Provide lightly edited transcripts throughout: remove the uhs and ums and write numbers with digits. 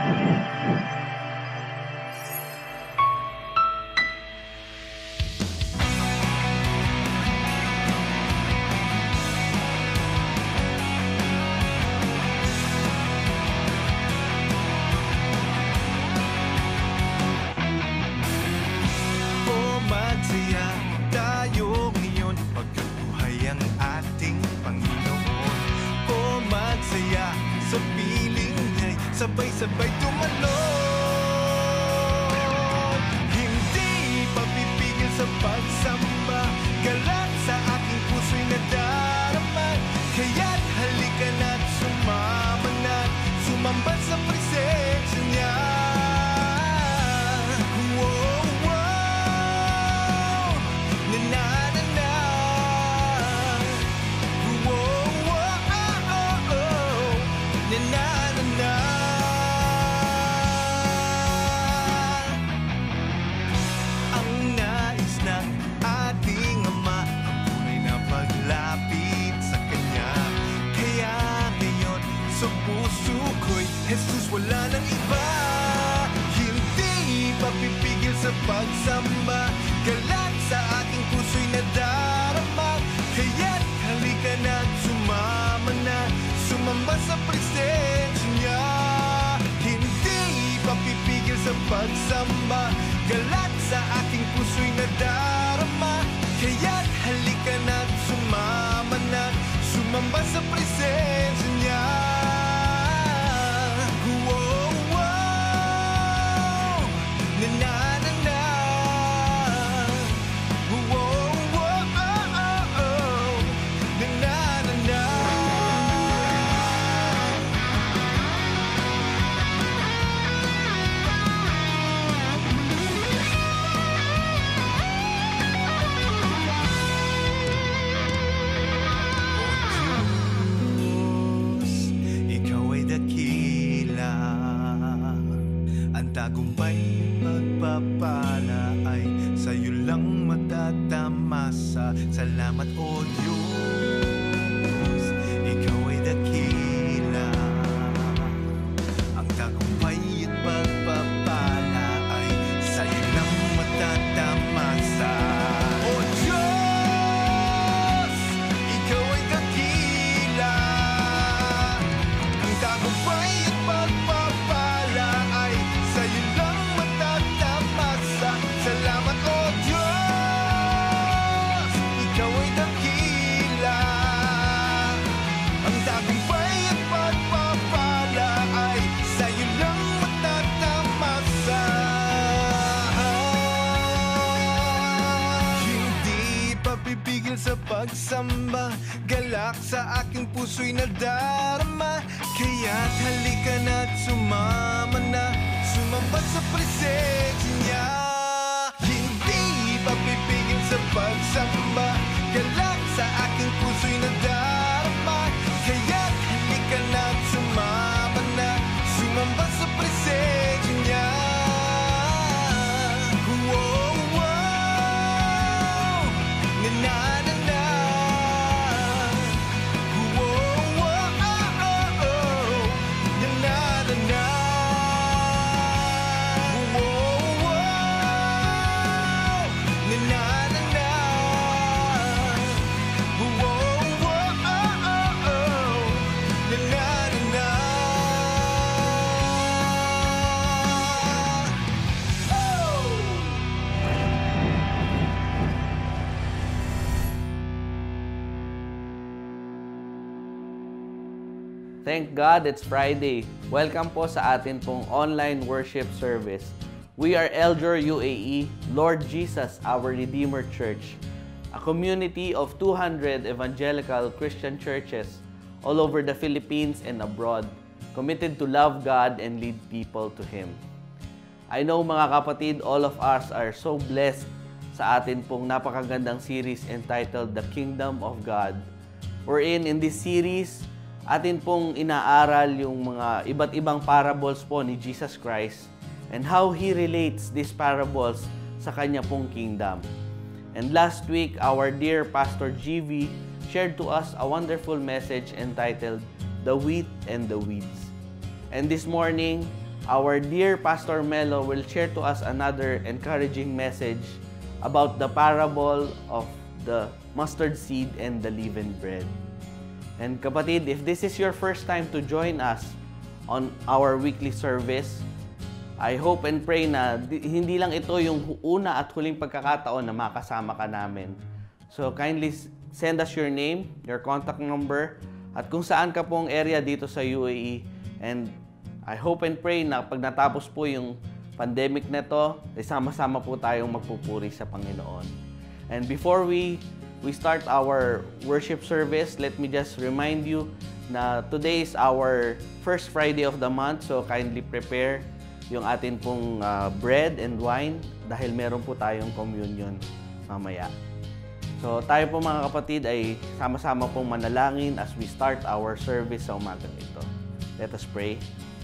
Sabay-sabay tumalon. Hindi papipigil sa pagsamba, galak sa aking puso'y nadarama. Kaya't halika na't sumama na, sumambal sa presensya niya. Wow, wow, na na na na. Wow, wow, oh, oh, na na na na. Jesus, wala nang iba. Hindi papipigil sa pagsamba, galak sa aking puso'y nadarama. Kaya't halika na't sumama na, sumamba sa presensya niya. Hindi papipigil sa pagsamba, galak sa aking puso'y nadarama. Kaya't halika na't sumama na, sumamba sa presensya niya. Tagumpay magpapala ay sa'yo lang matatamasa. Salamat o Diyos, ikaw ay dakila. Ang tagumpay at pagpapala ay sa'yo lang matatamasa. O Diyos, ikaw ay dakila. Ang tagumpay at pagpapala ay sa'yo lang matatamasa. Salamat o Diyos, ikaw ay dakila. Ang tagumpay at pagpapala ay sa'yo lang matatamasa. Hindi papipigil sa pagsamba, galak sa aking puso'y nadarama. Kaya't halika na't sumama na, sumamba sa presensya niya. Hindi papipigil sa pagsamba, galak sa aking puso'y nadarama. Kaya't halika na't sumama na, sumamba sa presensya niya. Wow, wow, na na na na. Wow, wow, oh, oh, na na na na. Thank God it's Friday. Welcome po sa atin pong online worship service. We are Eldor UAE, Lord Jesus, Our Redeemer Church, a community of 200 evangelical Christian churches all over the Philippines and abroad, committed to love God and lead people to Him. I know mga kapatid, all of us are so blessed sa atin pong napakagandang series entitled The Kingdom of God. Wherein in this series, atin pong inaaral yung mga iba't ibang parables po ni Jesus Christ and how He relates these parables sa Kanya pong kingdom. And last week, our dear Pastor GV shared to us a wonderful message entitled The Wheat and the Weeds. And this morning, our dear Pastor Melo will share to us another encouraging message about the parable of the mustard seed and the leavened bread. And kapatid, if this is your first time to join us on our weekly service, I hope and pray na hindi lang ito yung una at huling pagkakataon na makasama ka namin. So kindly send us your name, your contact number, at kung saan ka pong area dito sa UAE. And I hope and pray na pag natapos po yung pandemic na to, sama-sama po tayong magpupuri sa Panginoon. And before we start our worship service, let me just remind you na today is our first Friday of the month. So kindly prepare yung atin pong bread and wine dahil meron po tayong communion mamaya. So tayo po mga kapatid ay sama-sama pong manalangin as we start our service sa umagang ito. Let us pray.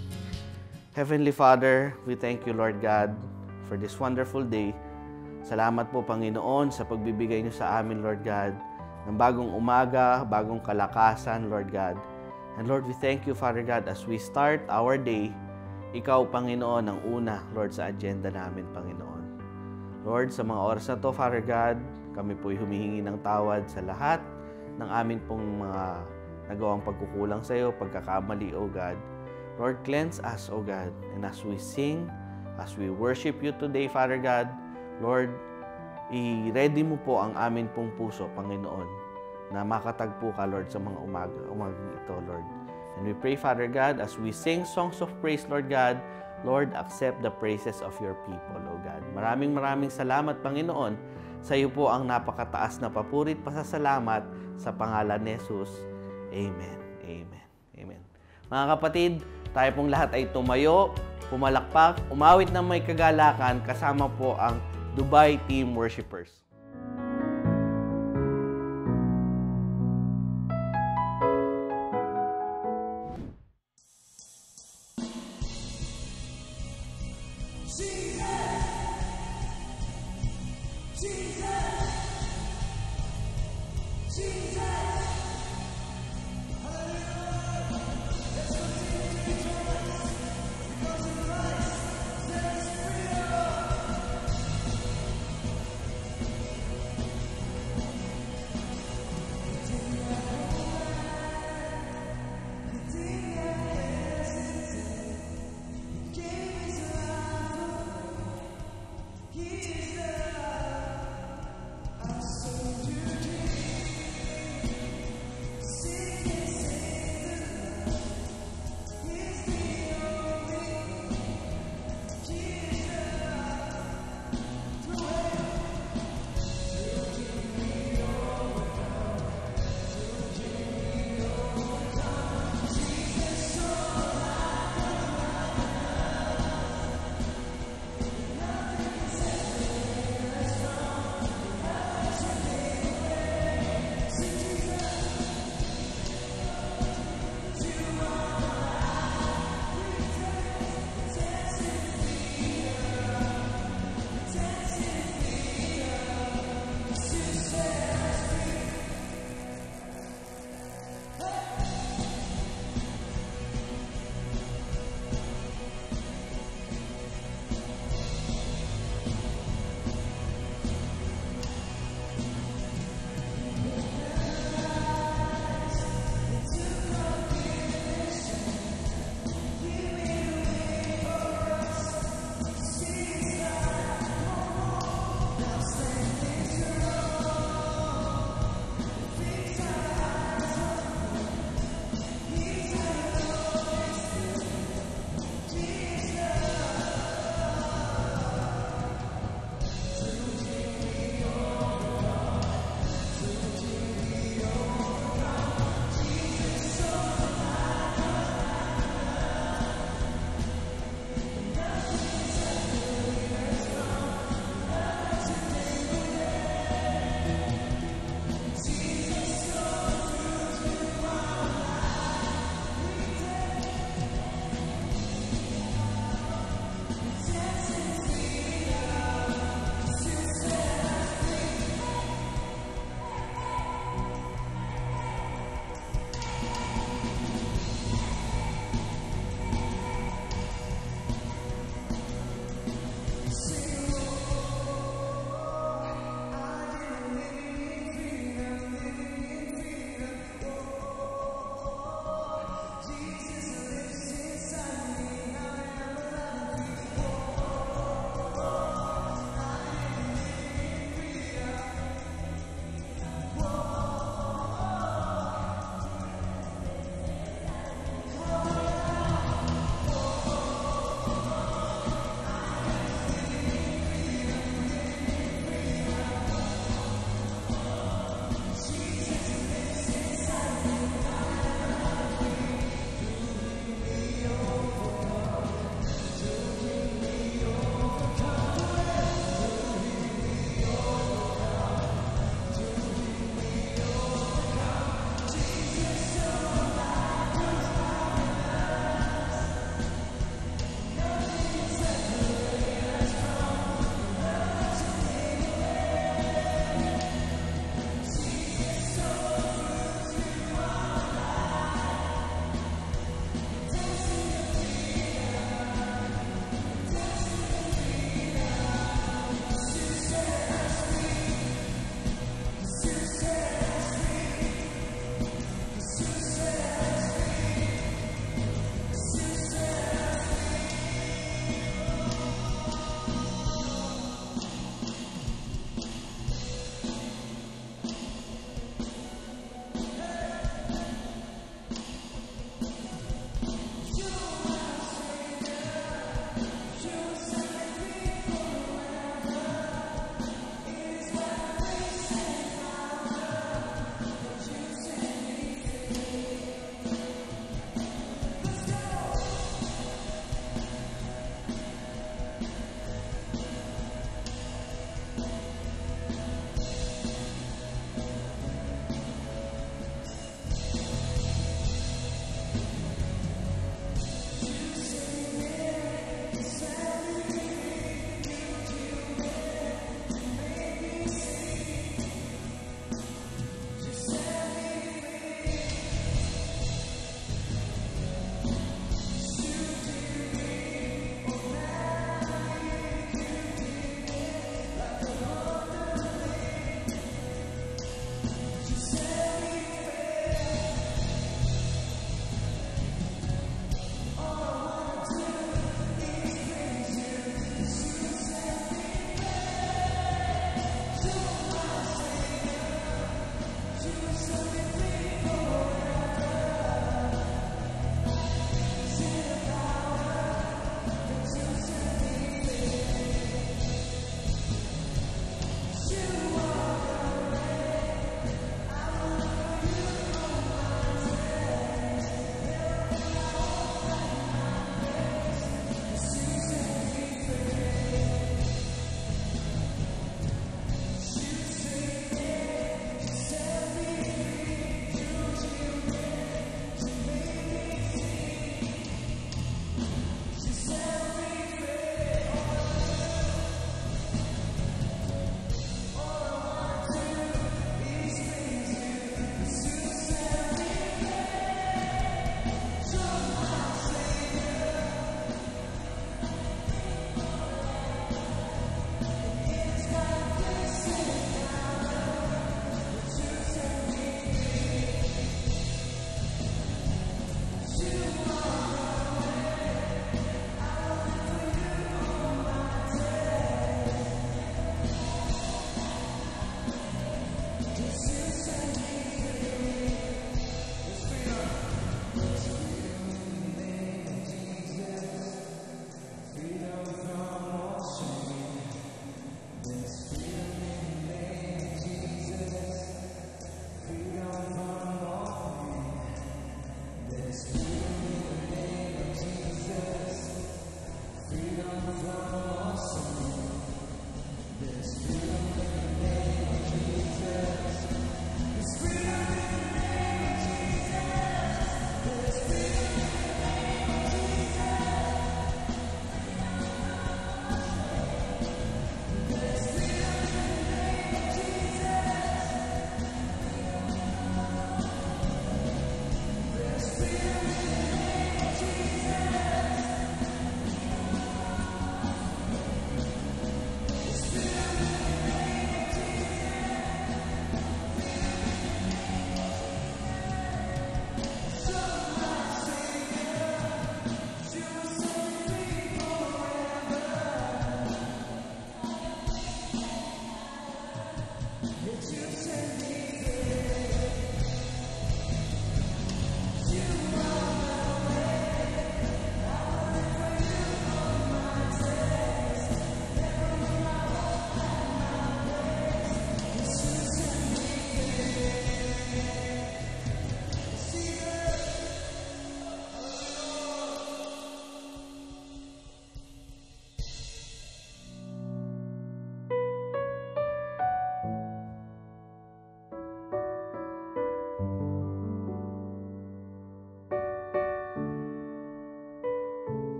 Heavenly Father, we thank you, Lord God, for this wonderful day. Salamat po, Panginoon, sa pagbibigay niyo sa amin, Lord God, ng bagong umaga, bagong kalakasan, Lord God. And Lord, we thank you, Father God, as we start our day, Ikaw, Panginoon, ang una, Lord, sa agenda namin, Panginoon. Lord, sa mga oras na to, Father God, kami po'y humihingi ng tawad sa lahat ng amin pong mga nagawang pagkukulang sa iyo, pagkakamali, O God. Lord, cleanse us, O God. And as we sing, as we worship you today, Father God, Lord, i-ready mo po ang amin pong puso, Panginoon, na makatagpo ka, Lord, sa mga umagang ito, Lord. And we pray, Father God, as we sing songs of praise, Lord God, Lord, accept the praises of your people, O God. Maraming salamat, Panginoon. Sa iyo po ang napakataas na papurit pasasalamat sa pangalan ni Jesus. Amen. Amen. Amen. Mga kapatid, tayo pong lahat ay tumayo, pumalakpak, umawit ng may kagalakan, kasama po ang Dubai Team Worshipers.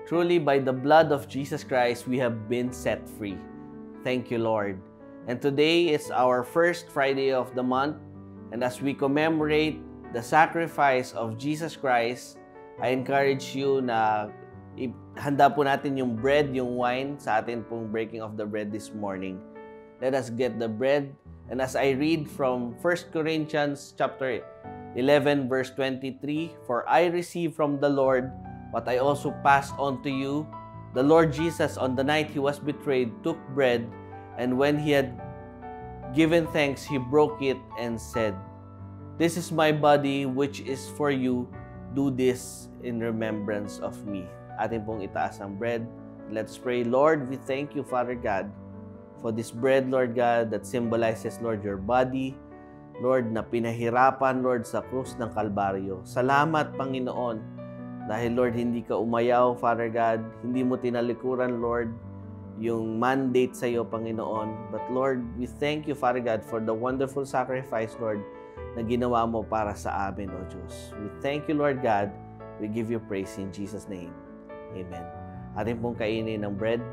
Truly, by the blood of Jesus Christ, we have been set free. Thank you, Lord. And today is our first Friday of the month. And as we commemorate the sacrifice of Jesus Christ, I encourage you na handa po natin yung bread, yung wine sa atin pong breaking of the bread this morning. Let us get the bread. And as I read from 1 Corinthians chapter 11 verse 23, "For I received from the Lord what I also passed on to you. The Lord Jesus, on the night he was betrayed, took bread, and when he had given thanks, he broke it and said, 'This is my body which is for you. Do this in remembrance of me.'" Atin pong itaas ang bread. Let's pray. Lord, we thank you, Father God, for this bread, Lord God, that symbolizes, Lord, your body, Lord, na pinahirapan, Lord, sa krus ng Kalbaryo. Salamat, Panginoon, dahil, Lord, hindi ka umayaw, Father God. Hindi mo tinalikuran, Lord, yung mandate sa iyo, Panginoon. But, Lord, we thank you, Father God, for the wonderful sacrifice, Lord, na ginawa mo para sa amin, O Diyos. We thank you, Lord God. We give you praise in Jesus' name. Amen. Atin pong kainin ng bread.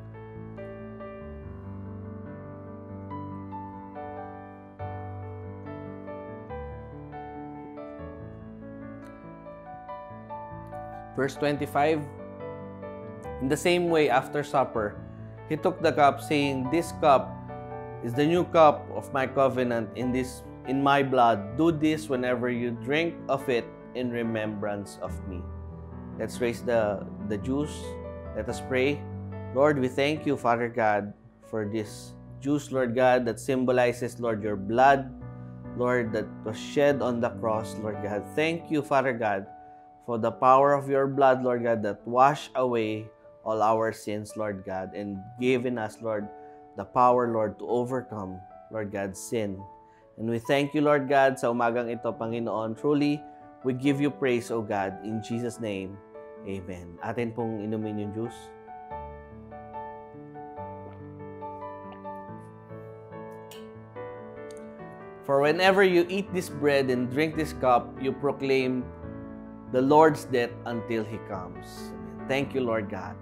Verse 25, "In the same way, after supper, he took the cup, saying, 'This cup is the new cup of my covenant in my blood. Do this whenever you drink of it in remembrance of me.'" Let's raise the juice. Let us pray. Lord, we thank you, Father God, for this juice, Lord God, that symbolizes, Lord, your blood, Lord, that was shed on the cross, Lord God. Thank you, Father God, for the power of your blood, Lord God, that washed away all our sins, Lord God, and given us, Lord, the power, Lord, to overcome, Lord God, sin. And we thank you, Lord God, sa umagang ito, Panginoon. Truly, we give you praise, O God, in Jesus' name. Amen. Atin pong inumin yung juice. "For whenever you eat this bread and drink this cup, you proclaim the Lord's death until He comes." Thank you, Lord God.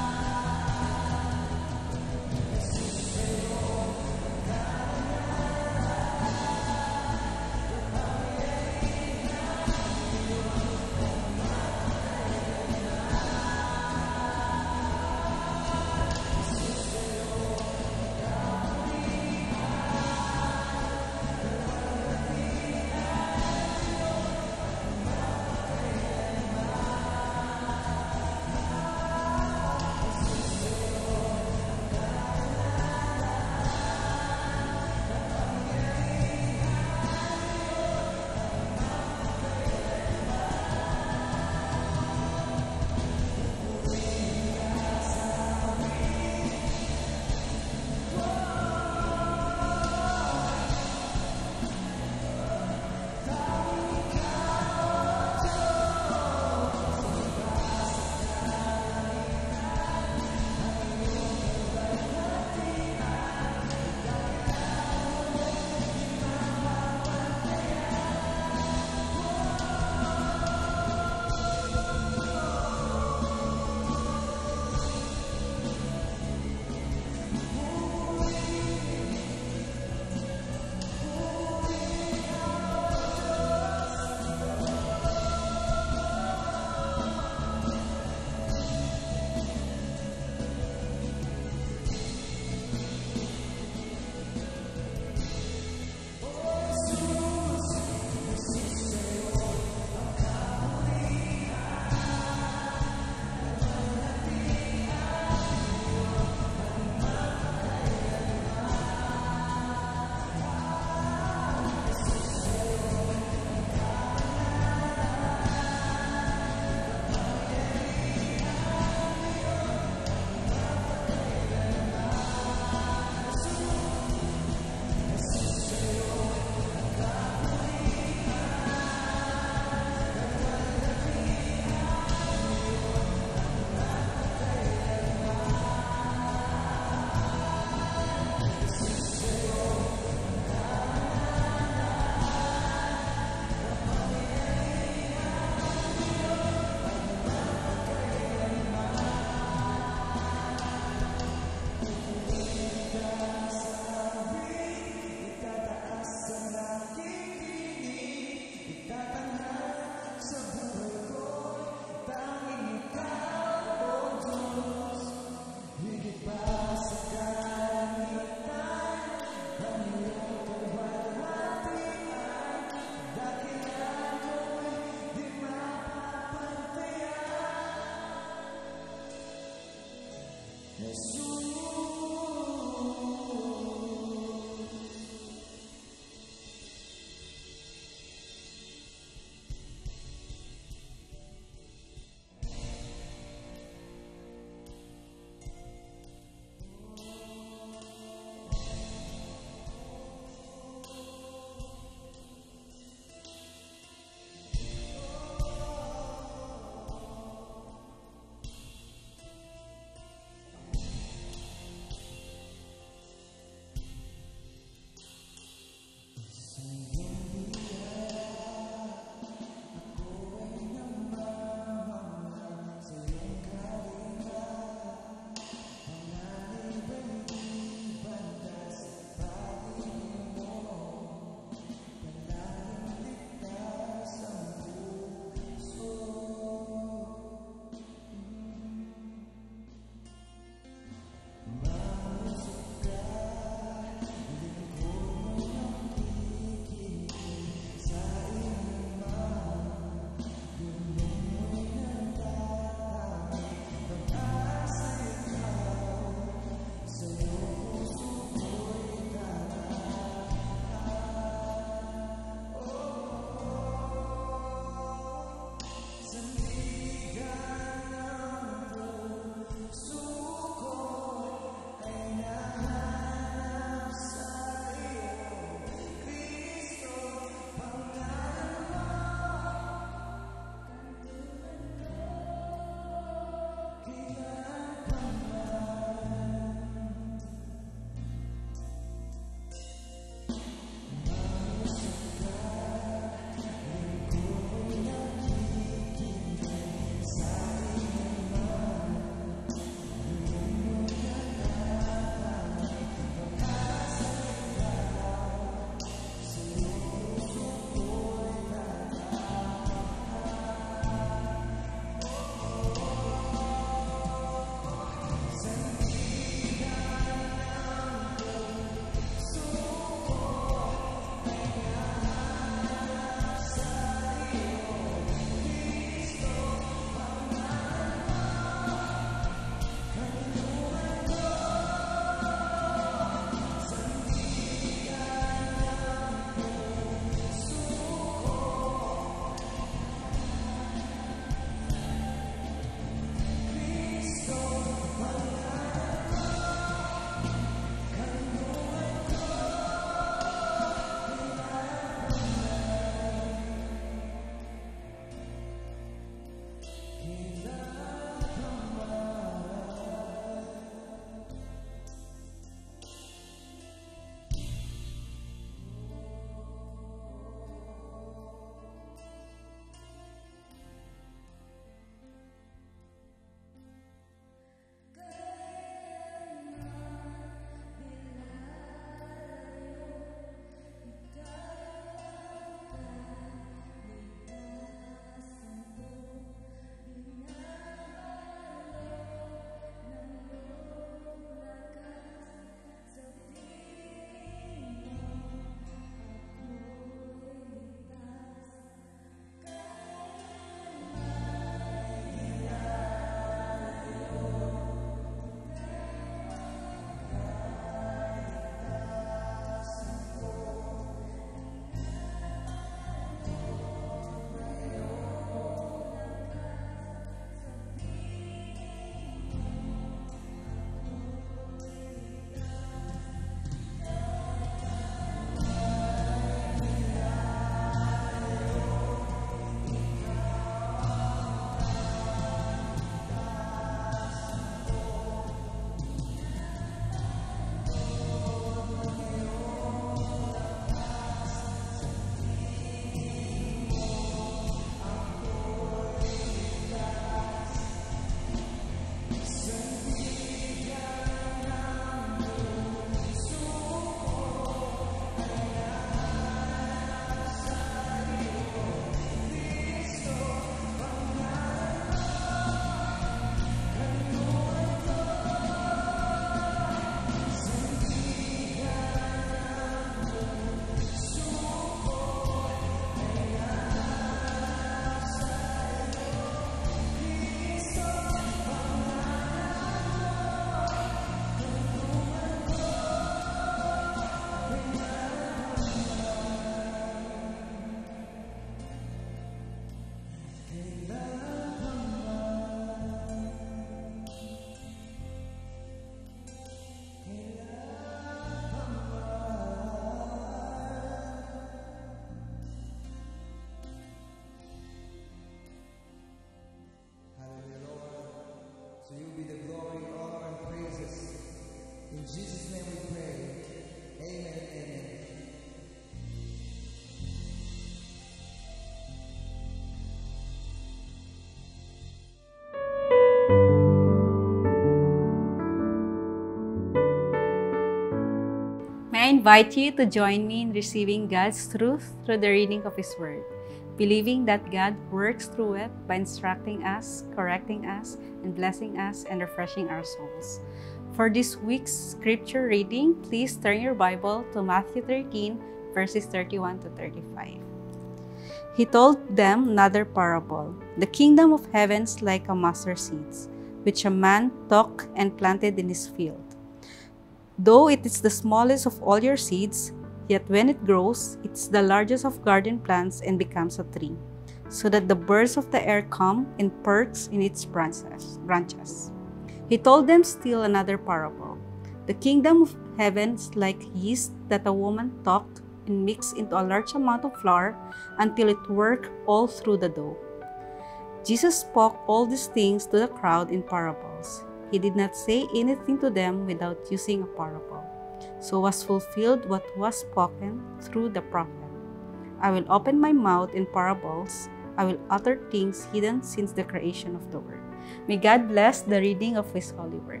invite you to join me in receiving God's truth through the reading of His Word, believing that God works through it by instructing us, correcting us, and blessing us and refreshing our souls. For this week's scripture reading, please turn your Bible to Matthew 13, verses 31 to 35. He told them another parable. The kingdom of heaven is like a mustard seed, which a man took and planted in his field. Though it is the smallest of all your seeds, yet when it grows, it is the largest of garden plants and becomes a tree, so that the birds of the air come and perch in its branches. He told them still another parable. The kingdom of heaven is like yeast that a woman took and mixed into a large amount of flour until it worked all through the dough. Jesus spoke all these things to the crowd in parables. He did not say anything to them without using a parable. So was fulfilled what was spoken through the prophet. I will open my mouth in parables. I will utter things hidden since the creation of the world. May God bless the reading of His holy word.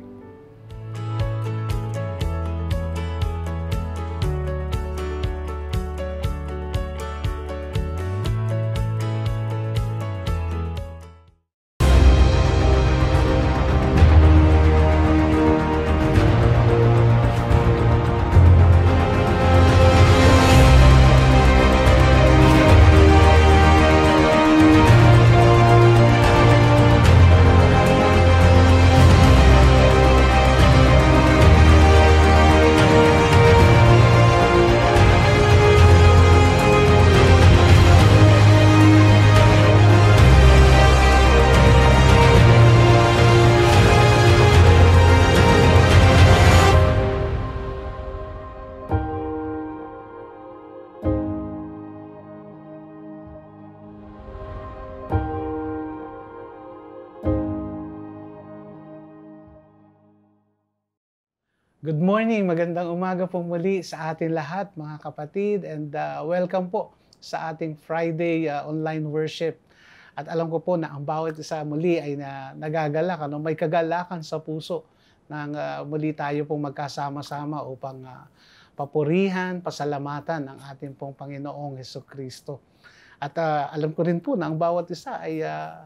Good morning, magandang umaga po muli sa atin lahat mga kapatid, and welcome po sa ating Friday online worship. At alam ko po na ang bawat isa muli ay nagagalak, may kagalakan sa puso nang muli tayo pong magkasama-sama upang papurihan, pasalamatan ang ating pong Panginoong Hesukristo. At alam ko rin po na ang bawat isa ay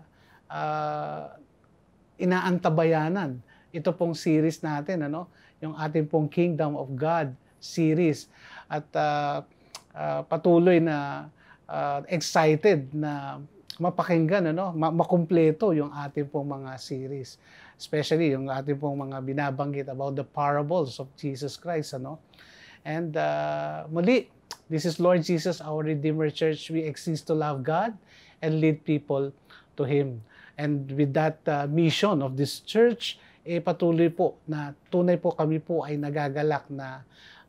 inaantabayanan ito pong series natin, yung ating pong Kingdom of God series. At patuloy na excited na mapakinggan, makumpleto yung ating pong mga series. Especially yung ating pong mga binabanggit about the parables of Jesus Christ. And muli, this is Lord Jesus, our Redeemer Church. We exist to love God and lead people to Him. And with that mission of this church, patuloy po na tunay po kami po ay nagagalak na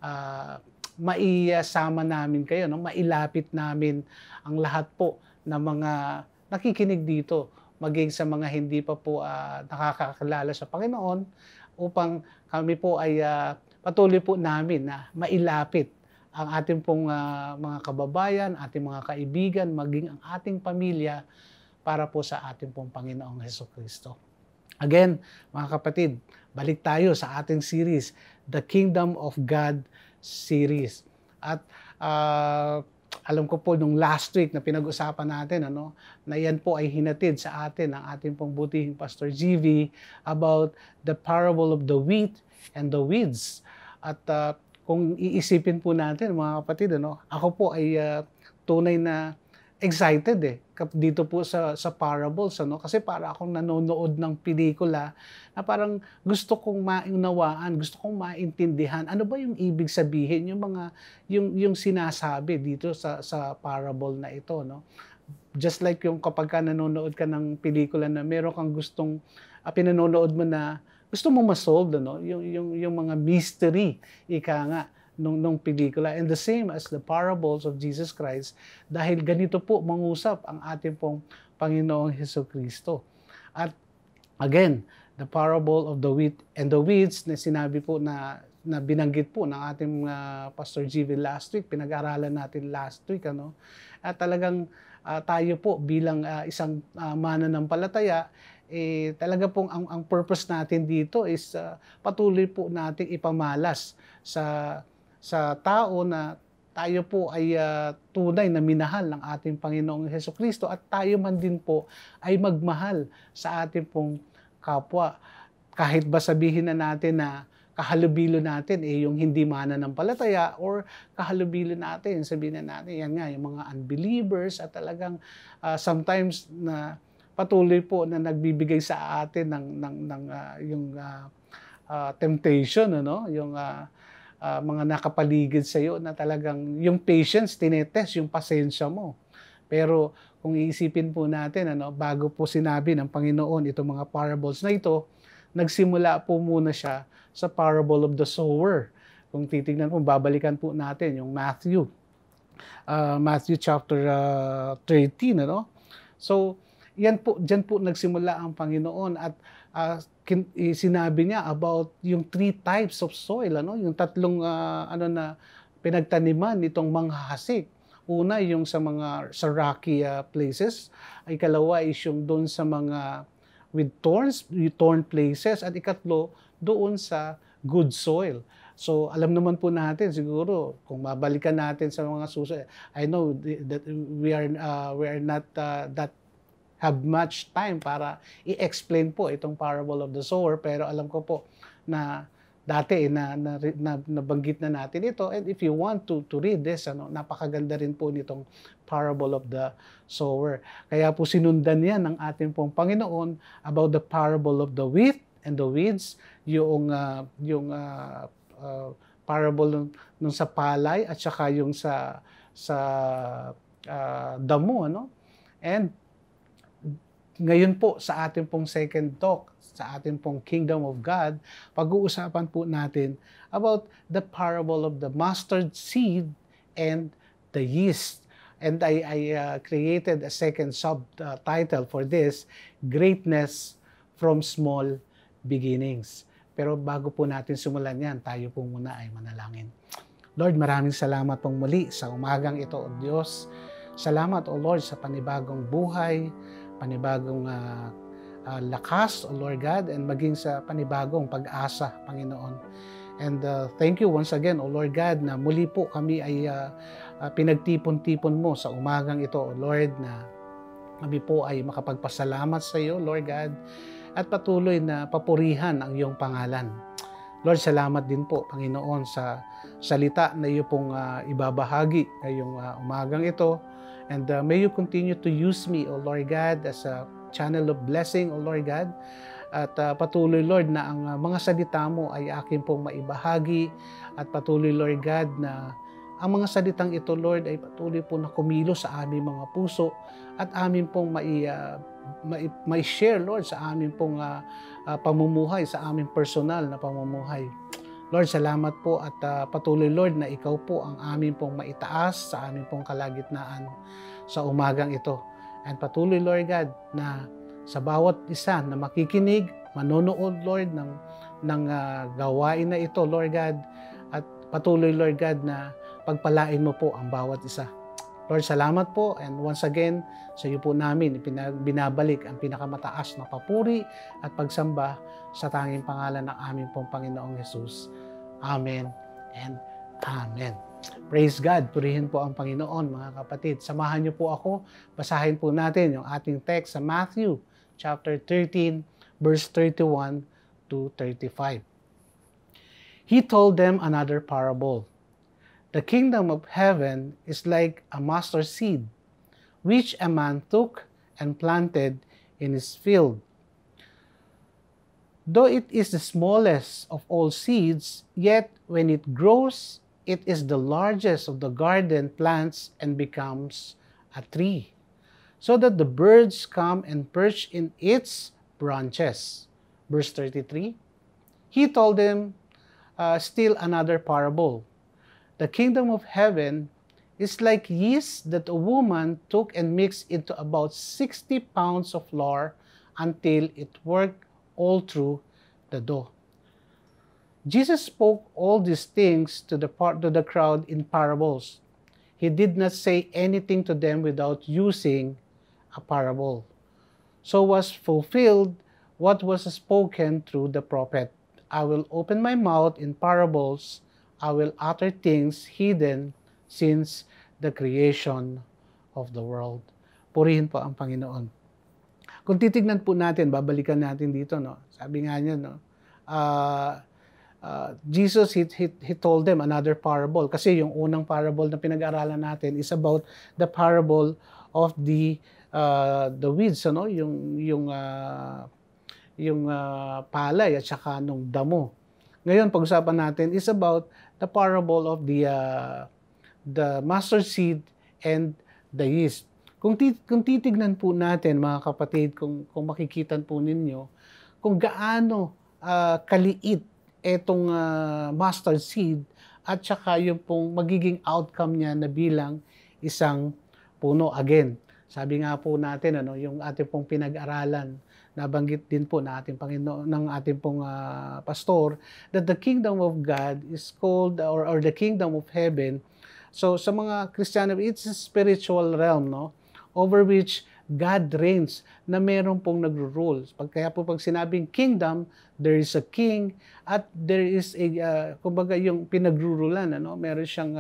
maisama namin kayo, mailapit namin ang lahat po ng mga nakikinig dito, maging sa mga hindi pa po nakakakilala sa Panginoon, upang kami po ay patuloy po namin na mailapit ang ating pong mga kababayan, ating mga kaibigan, maging ang ating pamilya para po sa ating pong Panginoong Hesukristo. Again, mga kapatid, balik tayo sa ating series, The Kingdom of God series. At alam ko po nung last week na pinag-usapan natin, na yan po ay hinatid sa atin ng ating pong butihing Pastor GV about the parable of the wheat and the weeds. At kung iisipin po natin, mga kapatid, ako po ay tunay na excited dito po sa parables, kasi para akong nanonood ng pelikula na parang gusto kong maunawaan, gusto kong maintindihan ano ba yung ibig sabihin, yung sinasabi dito sa parable na ito, Just like yung kapag ka nanonood ka ng pelikula na meron kang gustong pinanonood mo na gusto mo ma-solve, yung mga mystery, ika nga, nung pelikula. And the same as the parables of Jesus Christ, dahil ganito po mangusap ang ating pong Panginoong Hesukristo. At again, the parable of the wheat and the weeds na sinabi po na binanggit po ng ating Pastor GV last week, pinag-aralan natin last week, at talagang tayo po bilang isang mananampalataya, talaga pong ang purpose natin dito is patuloy po nating ipamalas sa sa tao na tayo po ay tunay na minahal ng ating Panginoong Hesukristo at tayo man din po ay magmahal sa ating pong kapwa. Kahit ba sabihin na natin na kahalubilo natin yung hindi mananampalataya or kahalubilo natin, sabihin na natin, yan nga, yung mga unbelievers at talagang sometimes na patuloy po na nagbibigay sa atin yung temptation, ano? Yung mga nakapaligid sa iyo na talagang yung patience tinetest yung pasensya mo. Pero kung iisipin po natin, ano, bago po sinabi ng Panginoon itong mga parables na ito, nagsimula po muna siya sa parable of the sower. Kung titignan po, babalikan po natin yung Matthew chapter 13, ano? So, diyan po nagsimula ang Panginoon at sinabi niya about yung 3 types of soil, ano? Yung tatlong na pinagtaniman nitong manghahasik. Una, yung sa rocky places. Ikalawa is yung doon sa mga with thorns, thorn places. At ikatlo, doon sa good soil. So, alam naman po natin siguro, kung mabalikan natin sa mga susunod, I know that we are not that have much time para i-explain po itong parable of the sower, pero alam ko po na dati nabanggit na natin ito, and if you want to read this, napakaganda rin po nitong parable of the sower. Kaya po sinundan yan ng ating pong Panginoon about the parable of the wheat and the weeds, yung parable nung sa palay at saka yung sa damo, ano? And ngayon po sa ating pong second talk, sa ating pong Kingdom of God, pag-uusapan po natin about the parable of the mustard seed and the yeast. And I created a second subtitle for this, Greatness from Small Beginnings. Pero bago po natin simulan yan, tayo po muna ay manalangin. Lord, maraming salamat pong muli sa umagang ito, O Diyos. Salamat, O Lord, sa panibagong buhay, panibagong lakas, O Lord God, and maging sa panibagong pag-asa, Panginoon. And thank you once again, O Lord God, na muli po kami ay pinagtipon-tipon mo sa umagang ito, O Lord, na kami po ay makapagpasalamat sa iyo, Lord God, at patuloy na papurihan ang iyong pangalan. Lord, salamat din po, Panginoon, sa salita na iyo pong ibabahagi ngayong umagang ito. And may you continue to use me, O Lord God, as a channel of blessing, O Lord God. At patuloy, Lord, na ang mga salita mo ay akin pong maibahagi. At patuloy, Lord God, na ang mga salitang ito, Lord, ay patuloy po na kumilo sa aming mga puso at amin pong mai-share, Lord, sa amin pong pamumuhay, sa aming personal na pamumuhay. Lord, salamat po at patuloy, Lord, na ikaw po ang amin pong maitaas sa amin pong kalagitnaan sa umagang ito. And patuloy, Lord God, na sa bawat isa na makikinig, manonood, Lord, ng gawain na ito, Lord God, at patuloy, Lord God, na pagpalain mo po ang bawat isa. Lord, salamat po, and once again, sa iyo po namin binabalik ang pinakamataas na papuri at pagsamba sa tanging pangalan ng aming pong Panginoong Jesus. Amen and Amen. Praise God. Purihin po ang Panginoon, mga kapatid. Samahan niyo po ako. Basahin po natin yung ating text sa Matthew chapter 13, verse 31 to 35. He told them another parable. The kingdom of heaven is like a mustard seed, which a man took and planted in his field. Though it is the smallest of all seeds, yet when it grows, it is the largest of the garden plants and becomes a tree, so that the birds come and perch in its branches. Verse 33, he told them still another parable. The kingdom of heaven is like yeast that a woman took and mixed into about 60 pounds of flour until it worked all through the dough. Jesus spoke all these things to the crowd in parables. He did not say anything to them without using a parable. So was fulfilled what was spoken through the prophet. I will open my mouth in parables. I will utter things hidden since the creation of the world. Purihin po ang Panginoon. Kung titignan po natin, babalikan natin dito, no? Sabi nga niya, no? Jesus, he told them another parable. Kasi yung unang parable na pinag-aralan natin is about the parable of the weeds, ano? Yung palay at saka nung damo. Ngayon, pag-usapan natin is about the parable of the mustard seed and the yeast. Kung titignan po natin, mga kapatid, kung makikita po ninyo, kung gaano kaliit etong mustard seed at saka yung pong magiging outcome niya na bilang isang puno. Again, sabi nga po natin, ano, yung ating pong pinag-aralan, nabanggit din po na ating Panginoon, ng ating pong pastor, that the kingdom of God is called, or the kingdom of heaven. So sa mga Kristiyano, it's a spiritual realm, no? Over which God reigns, na meron pong nagro-rule. Kaya po pag sinabing kingdom, there is a king, at there is a, kumbaga yung pinagrurulan, ano? Meron siyang,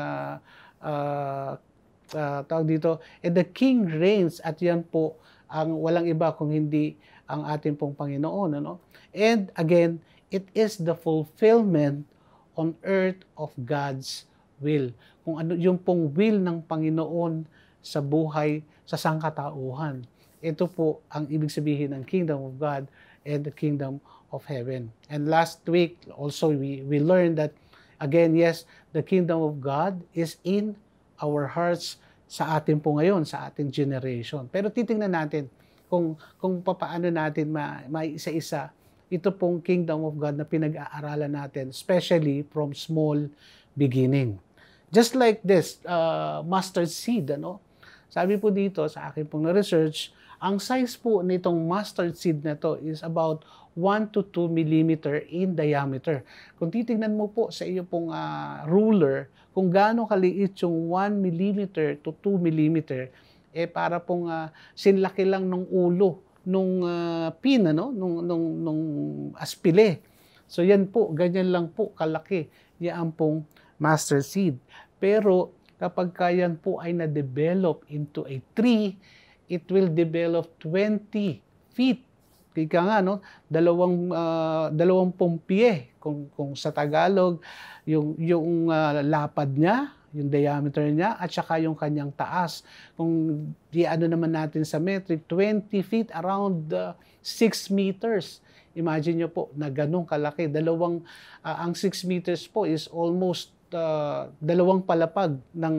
tawag dito, and the king reigns, at yan po, ang walang iba kung hindi ang ating pong Panginoon, ano? And again, it is the fulfillment on earth of God's will. Kung ano yung pong will ng Panginoon sa buhay, sa sangkatauhan. Ito po ang ibig sabihin ng kingdom of God and the kingdom of heaven. And last week, also we learned that, again, yes, the kingdom of God is in our hearts sa atin po ngayon, sa ating generation. Pero titingnan natin kung paano natin maisa-isa ito pong kingdom of God na pinag-aaralan natin, especially from small beginning. Just like this mustard seed, ano? Sabi po dito sa akin pong na-research, ang size po nitong mustard seed na to is about 1 to 2 millimeter in diameter. Kung titingnan mo po sa iyo pong ruler, kung gaano kaliit yung 1 millimeter to 2 millimeter, para pong sinlaki lang ng ulo nung pin, ano? nung aspile. So yan po, ganyan lang po kalaki yan pong mustard seed. Pero kapag yan po ay na-develop into a tree, it will develop 20 feet. Kaya nga, no? Dalawampung pie. Kung sa Tagalog, yung lapad niya, yung diameter niya, at saka yung kanyang taas. Kung ano naman natin sa metric, 20 feet, around 6 meters. Imagine nyo po na ganun kalaki. Ang 6 meters po is almost dalawang palapag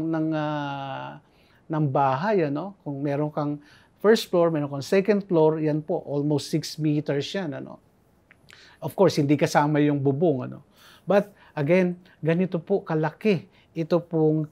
ng bahay, ano? Kung meron kang first floor, meron kang second floor, yan po, almost 6 meters yan, ano? Of course, hindi kasama yung bubong, ano? But again, ganito po kalaki ito pong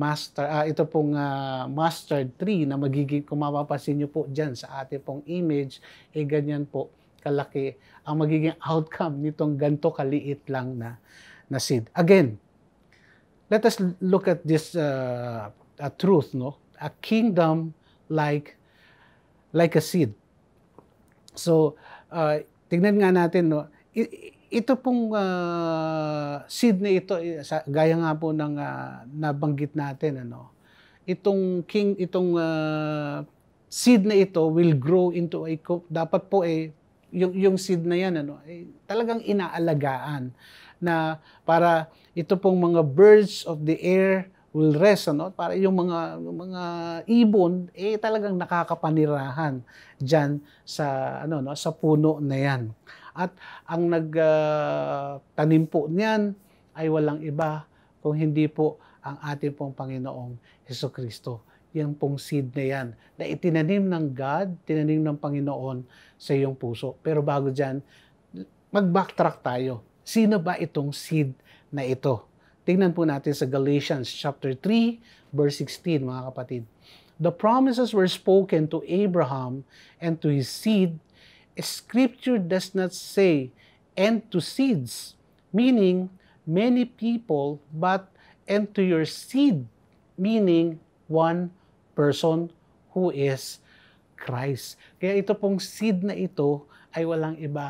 mustard tree na magiging, kung mapapansin nyo po dyan sa ating pong image, ganyan po kalaki ang magiging outcome nitong ganito kaliit lang na seed. Again, let us look at this truth, no? A kingdom like a seed. So, tignan nga natin, no? Ito pong seed na ito, gaya nga po ng nabanggit natin, ano? Itong seed na ito will grow into a dapat po yung seed na yan, ano, talagang inaalagaan na para ito pong mga birds of the air will rest, ano, para yung mga ibon talagang nakakapanirahan diyan sa sa puno na yan. At ang nagtanim po niyan ay walang iba kung hindi po ang ating pong Panginoong Hesukristo. Yan pong seed na yan na itinanim ng God, tinanim ng Panginoon sa iyong puso. Pero bago dyan, mag-backtrack tayo. Sino ba itong seed na ito? Tingnan po natin sa Galatians chapter 3, verse 16, mga kapatid. The promises were spoken to Abraham and to his seed. Scripture does not say, and to seeds, meaning many people, but and to your seed, meaning one person who is Christ. Kaya ito pong seed na ito ay walang iba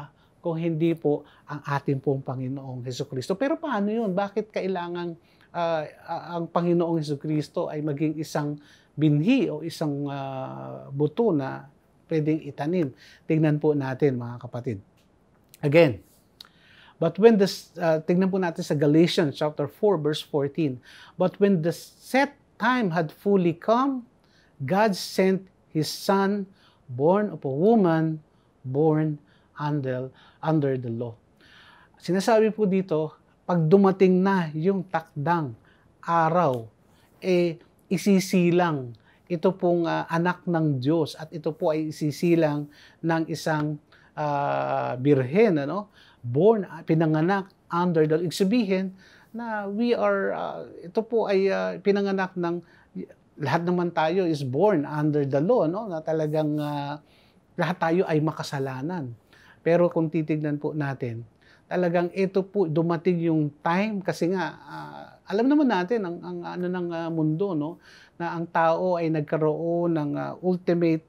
kung hindi po ang ating pong Panginoong Hesukristo. Pero paano yun? Bakit kailangan ang Panginoong Hesukristo ay maging isang binhi o isang buto na pwedeng itanim? Tingnan po natin, mga kapatid. Again, but when tingnan po natin sa Galatians chapter 4 verse 14. But when the set time had fully come, God sent His Son, born of a woman, born under the law. Sinasabi po dito, pag dumating na yung takdang araw, isisilang ito pong anak ng Diyos at ito po ay isisilang ng isang birhen, pinanganak under the law. Ibig sabihin na ito po ay pinanganak ng, lahat naman tayo is born under the law, na talagang lahat tayo ay makasalanan. Pero kung titignan po natin, talagang ito po dumating yung time kasi nga alam naman natin ang ano ng mundo, na ang tao ay nagkaroon ng ultimate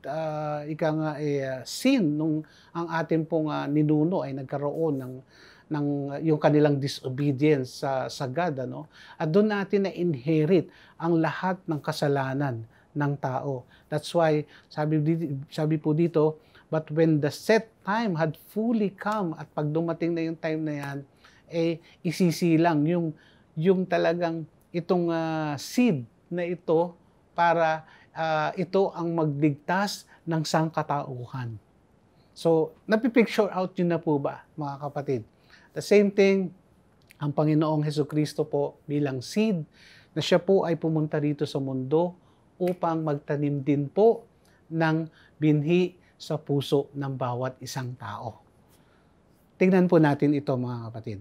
sin nung ang ating pong ninuno ay nagkaroon ng yung kanilang disobedience sa God, At doon natin na-inherit ang lahat ng kasalanan ng tao. That's why sabi po dito, but when the set time had fully come, at pag dumating na yung time na yan, isisilang yung talagang itong seed na ito para ito ang magligtas ng sangkatauhan. So, napipicture out yun na po ba, mga kapatid? The same thing, ang Panginoong Hesukristo po bilang seed, na siya po ay pumunta rito sa mundo upang magtanim din po ng binhi sa puso ng bawat isang tao. Tingnan po natin ito, mga kapatid.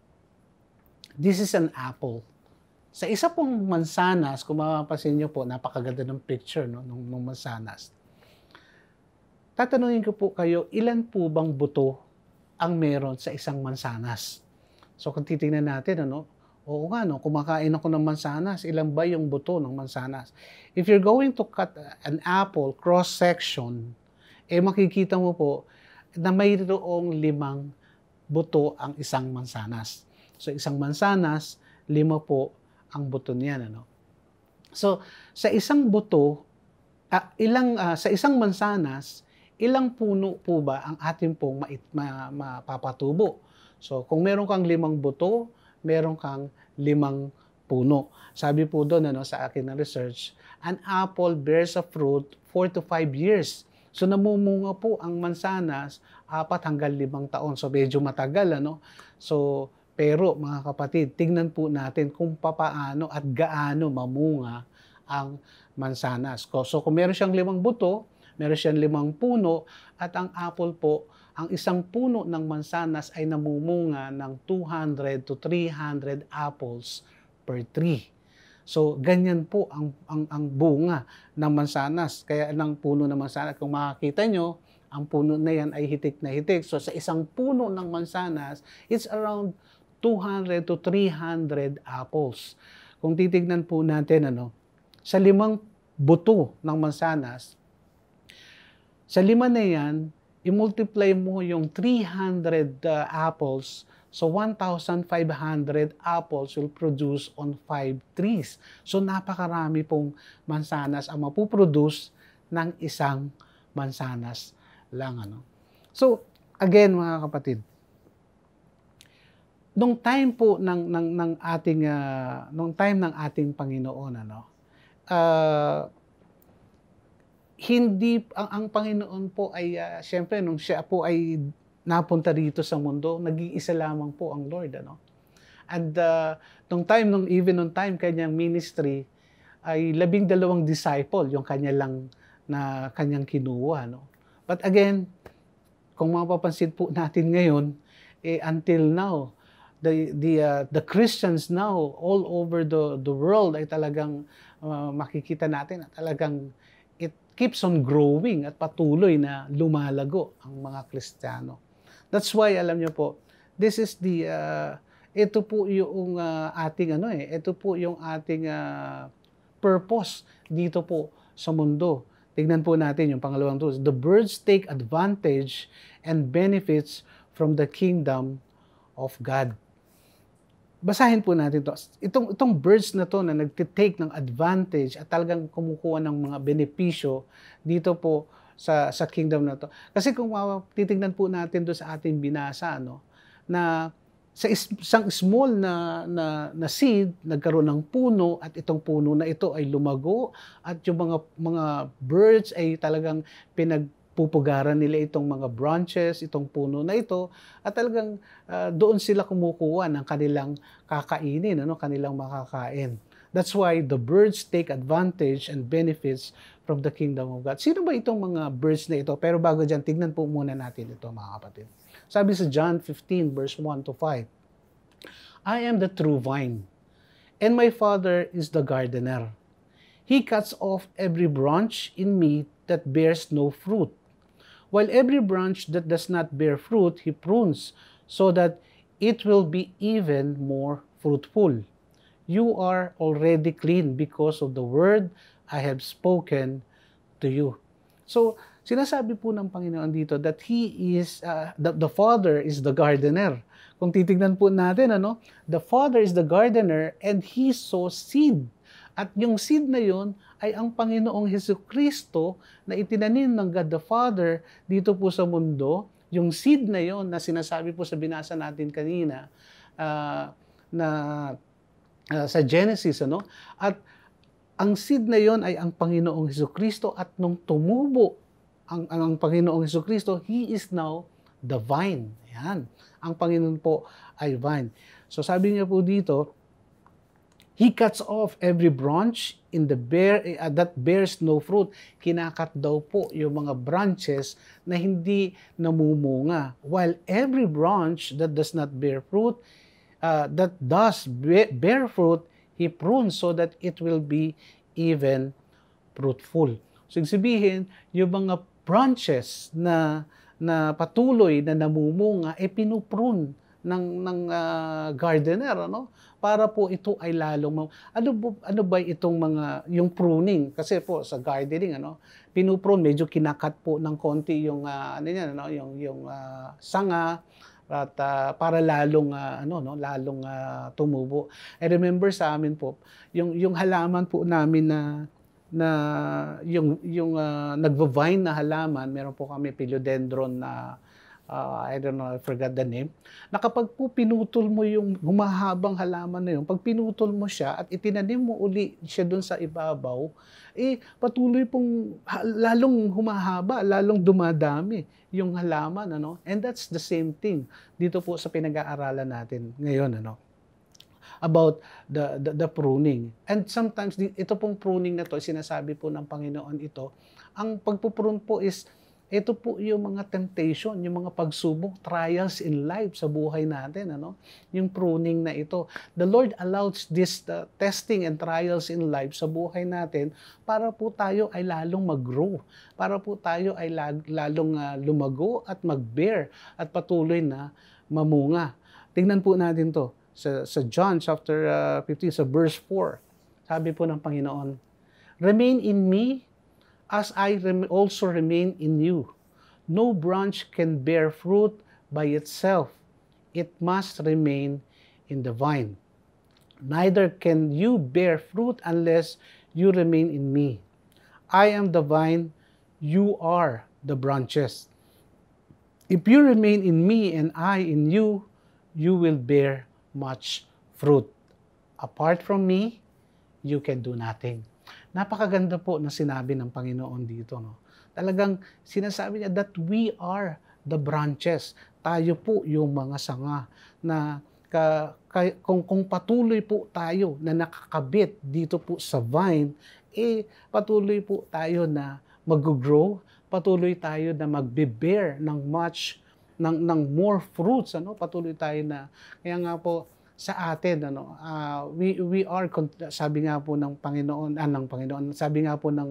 This is an apple. Sa isa pong mansanas, kung mapapansin nyo po, napakaganda ng picture ng mansanas. Tatanungin ko po kayo, ilan po bang buto ang meron sa isang mansanas? So kung titingnan natin, oo nga, kumakain ako ng mansanas, ilan ba yung buto ng mansanas? If you're going to cut an apple cross-section, makikita mo po na mayroong 5 buto ang isang mansanas. So isang mansanas, 5 po ang buto niyan. So sa isang buto, sa isang mansanas, ilang puno po ba ang ating pong mapapatubo? So kung meron kang 5 buto, meron kang 5 puno. Sabi po doon sa akin na research, an apple bears a fruit 4 to 5 years. So namumunga po ang mansanas 4 hanggang 5 taon. So medyo matagal, So pero mga kapatid, tingnan po natin kung papaano at gaano mamunga ang mansanas. So kung meron siyang 5 buto, meron siyang 5 puno, at ang apple po, ang isang puno ng mansanas ay namumunga ng 200 to 300 apples per tree. So, ganyan po ang bunga ng mansanas. Kaya ng puno ng mansanas, kung makakita nyo, ang puno na yan ay hitik na hitik. So, sa isang puno ng mansanas, it's around 200 to 300 apples. Kung titignan po natin, sa 5 buto ng mansanas, sa 5 na yan, i-multiply mo yung 300 apples, so 1,500 apples will produce on 5 trees. So napakarami pong mansanas ang mapuproduce ng isang mansanas lang. So again, mga kapatid, nung time po ng ating Panginoon, hindi ang Panginoon po ay siyempre nung siya po ay napunta dito sa mundo, nag-iisa lamang po ang Lord, And nung time kanyang ministry ay 12 disciple yung kanyang kinuha, But again, kung mapapansin po natin ngayon, until now, the Christians now all over the world ay talagang makikita natin na talagang it keeps on growing at patuloy na lumalago ang mga Kristiyano. That's why, alam niyo po, this is ito po yung ating purpose dito po sa mundo. Tignan po natin yung pangalawang tools. The birds take advantage and benefits from the kingdom of God. Basahin po natin to. Itong birds na to na nagtitake ng advantage at talagang kumukuha ng mga benepisyo dito po sa kingdom na to. Kasi kung titingnan po natin doon sa ating binasa, na sa isang small na seed, nagkaroon ng puno at itong puno na ito ay lumago at yung mga birds ay talagang pinagpupugaran nila itong mga branches, itong puno na ito at talagang doon sila kumukuha ng kanilang kakainin, kanilang makakain. That's why the birds take advantage and benefits from the kingdom of God. Sino ba itong mga birds na ito? Pero bago dyan, tignan po muna natin ito, mga kapatid. Sabi sa John 15 verse 1 to 5, I am the true vine, and my Father is the gardener. He cuts off every branch in me that bears no fruit, while every branch that does not bear fruit, He prunes, so that it will be even more fruitful. You are already clean because of the word I have spoken to you. So, sinasabi po ng Panginoon dito that He is, the Father is the gardener. Kung titignan po natin, the Father is the gardener and He sows seed. At yung seed na yon ay ang Panginoong Hesukristo na itinanim ng God the Father dito po sa mundo. Yung seed na yon na sinasabi po sa binasa natin kanina sa Genesis, At ang seed na yon ay ang Panginoong Hesukristo at nung tumubo ang Panginoong Hesukristo, He is now the vine. Yan. Ang Panginoon po ay vine. So sabi niya po dito, He cuts off every branch in the that bears no fruit. Kinakat daw po yung mga branches na hindi namumunga. While every branch that does not bear fruit, that does bear fruit, He prunes so that it will be even fruitful. So sabihin, yung mga branches na patuloy na namumunga, pinuprune ng gardener, para po ito ay lalong ano ba itong yung pruning? Kasi po sa gardening, pinuprune, medyo kinakat po ng konti yung yung sanga at para lalong tumubo. I remember sa amin po, yung halaman po namin na yung nagvo-vine na halaman, meron po kami philodendron na I don't know, I forgot the name, na kapag po pinutol mo yung humahabang halaman na yun, pag pinutol mo siya at itinanim mo uli siya doon sa ibabaw, patuloy pong lalong humahaba, lalong dumadami yung halaman, And that's the same thing dito po sa pinag-aaralan natin ngayon, about the pruning. And sometimes, ito pong pruning na to, sinasabi po ng Panginoon ito, ang pagpuprune po is, ito po yung mga temptation, yung mga pagsubok, trials in life sa buhay natin, yung pruning na ito. The Lord allows this testing and trials in life sa buhay natin para po tayo ay lalong mag-grow, para po tayo ay lalong lumago at mag-bear at patuloy na mamunga. Tingnan po natin to. Sa John chapter 15, sa verse 4, sabi po ng Panginoon, Remain in me as I also remain in you. No branch can bear fruit by itself. It must remain in the vine. Neither can you bear fruit unless you remain in me. I am the vine, you are the branches. If you remain in me and I in you, you will bear much fruit. Apart from me, you can do nothing. Napakaganda po na sinabi ng Panginoon dito. Talagang sinasabi niya that we are the branches. Tayo po yung mga sanga na kung patuloy po tayo na nakakabit dito po sa vine, patuloy po tayo na mag-grow, patuloy tayo na magbe-bear ng more fruits, Patuloy tayo na, kaya nga po, sa atin, we are, sabi nga po ng Panginoon, sabi nga po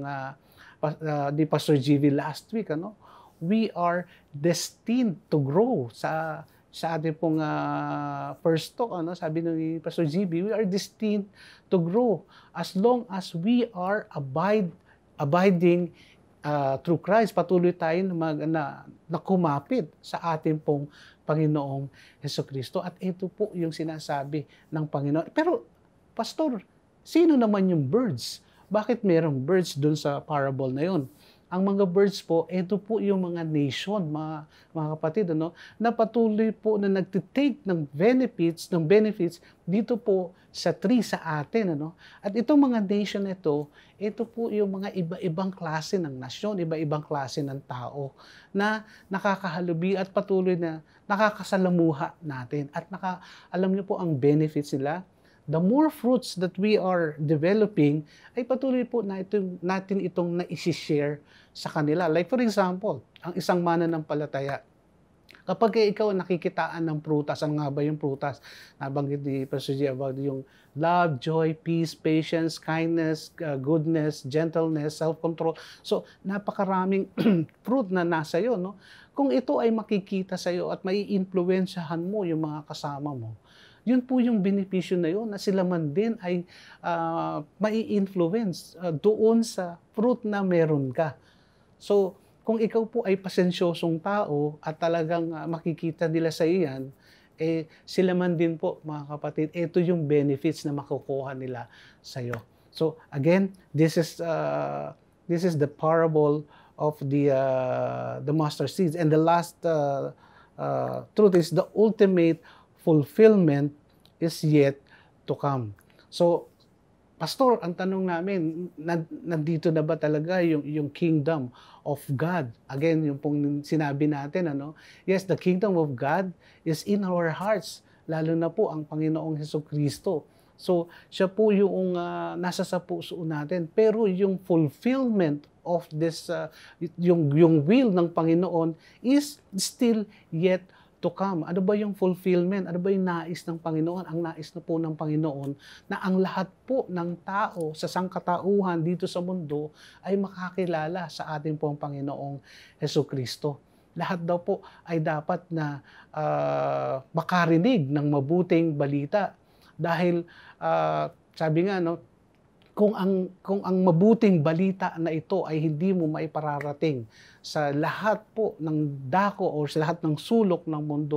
ni Pastor GV last week, we are destined to grow sa ating pong first talk, sabi ni Pastor GV, we are destined to grow as long as we are abiding through Christ, patuloy tayo na kumapit sa ating pong Panginoong Hesukristo. At ito po yung sinasabi ng Panginoon. Pero, Pastor, sino naman yung birds? Bakit merong birds dun sa parable na yun? Ang mga birds po, ito po yung mga nation, mga kapatid, ano, na patuloy po na nagtitake ng benefits dito po sa tree sa atin. Ano? At itong mga nation ito po yung mga iba-ibang klase ng nasyon, iba-ibang klase ng tao na nakakahalubi at patuloy na nakakasalamuha natin. At alam niyo po ang benefits nila. The more fruits that we are developing, ay patuloy po natin itong na-share sa kanila. Like for example, ang isang mananampalataya, kapag ikaw nakikitaan ng prutas, ano nga ba yung prutas? Nabanggit ni Pastor G about yung love, joy, peace, patience, kindness, goodness, gentleness, self-control. So, napakaraming fruit na nasa iyo, no? Kung ito ay makikita sa iyo at mai-influensyahan mo yung mga kasama mo, yun po yung benepisyo na yun, na sila man din ay mai-influence doon sa fruit na meron ka. So, kung ikaw po ay pasensyosong tao at talagang makikita nila sa iyan, sila man din po, mga kapatid, ito yung benefits na makukuha nila sa iyo. So, again, this is the parable of the mustard seeds. And the last truth is the ultimate fulfillment is yet to come. So, Pastor, ang tanong namin, nandito na ba talaga yung kingdom of God? Again, yung pong sinabi natin, ano? Yes, the kingdom of God is in our hearts, lalo na po ang Panginoong Hesukristo. So, siya po yung nasa sa puso natin. Pero yung fulfillment of this, yung will ng Panginoon is still yet to come. Ano ba yung fulfillment? Ano ba yung nais ng Panginoon? Ang nais na po ng Panginoon na ang lahat po ng tao sa sangkatauhan dito sa mundo ay makakilala sa ating pong Panginoong Hesukristo. Lahat daw po ay dapat na makarinig ng mabuting balita. Dahil sabi nga, no, kung ang mabuting balita na ito ay hindi mo maipararating sa lahat po ng dako o sa lahat ng sulok ng mundo,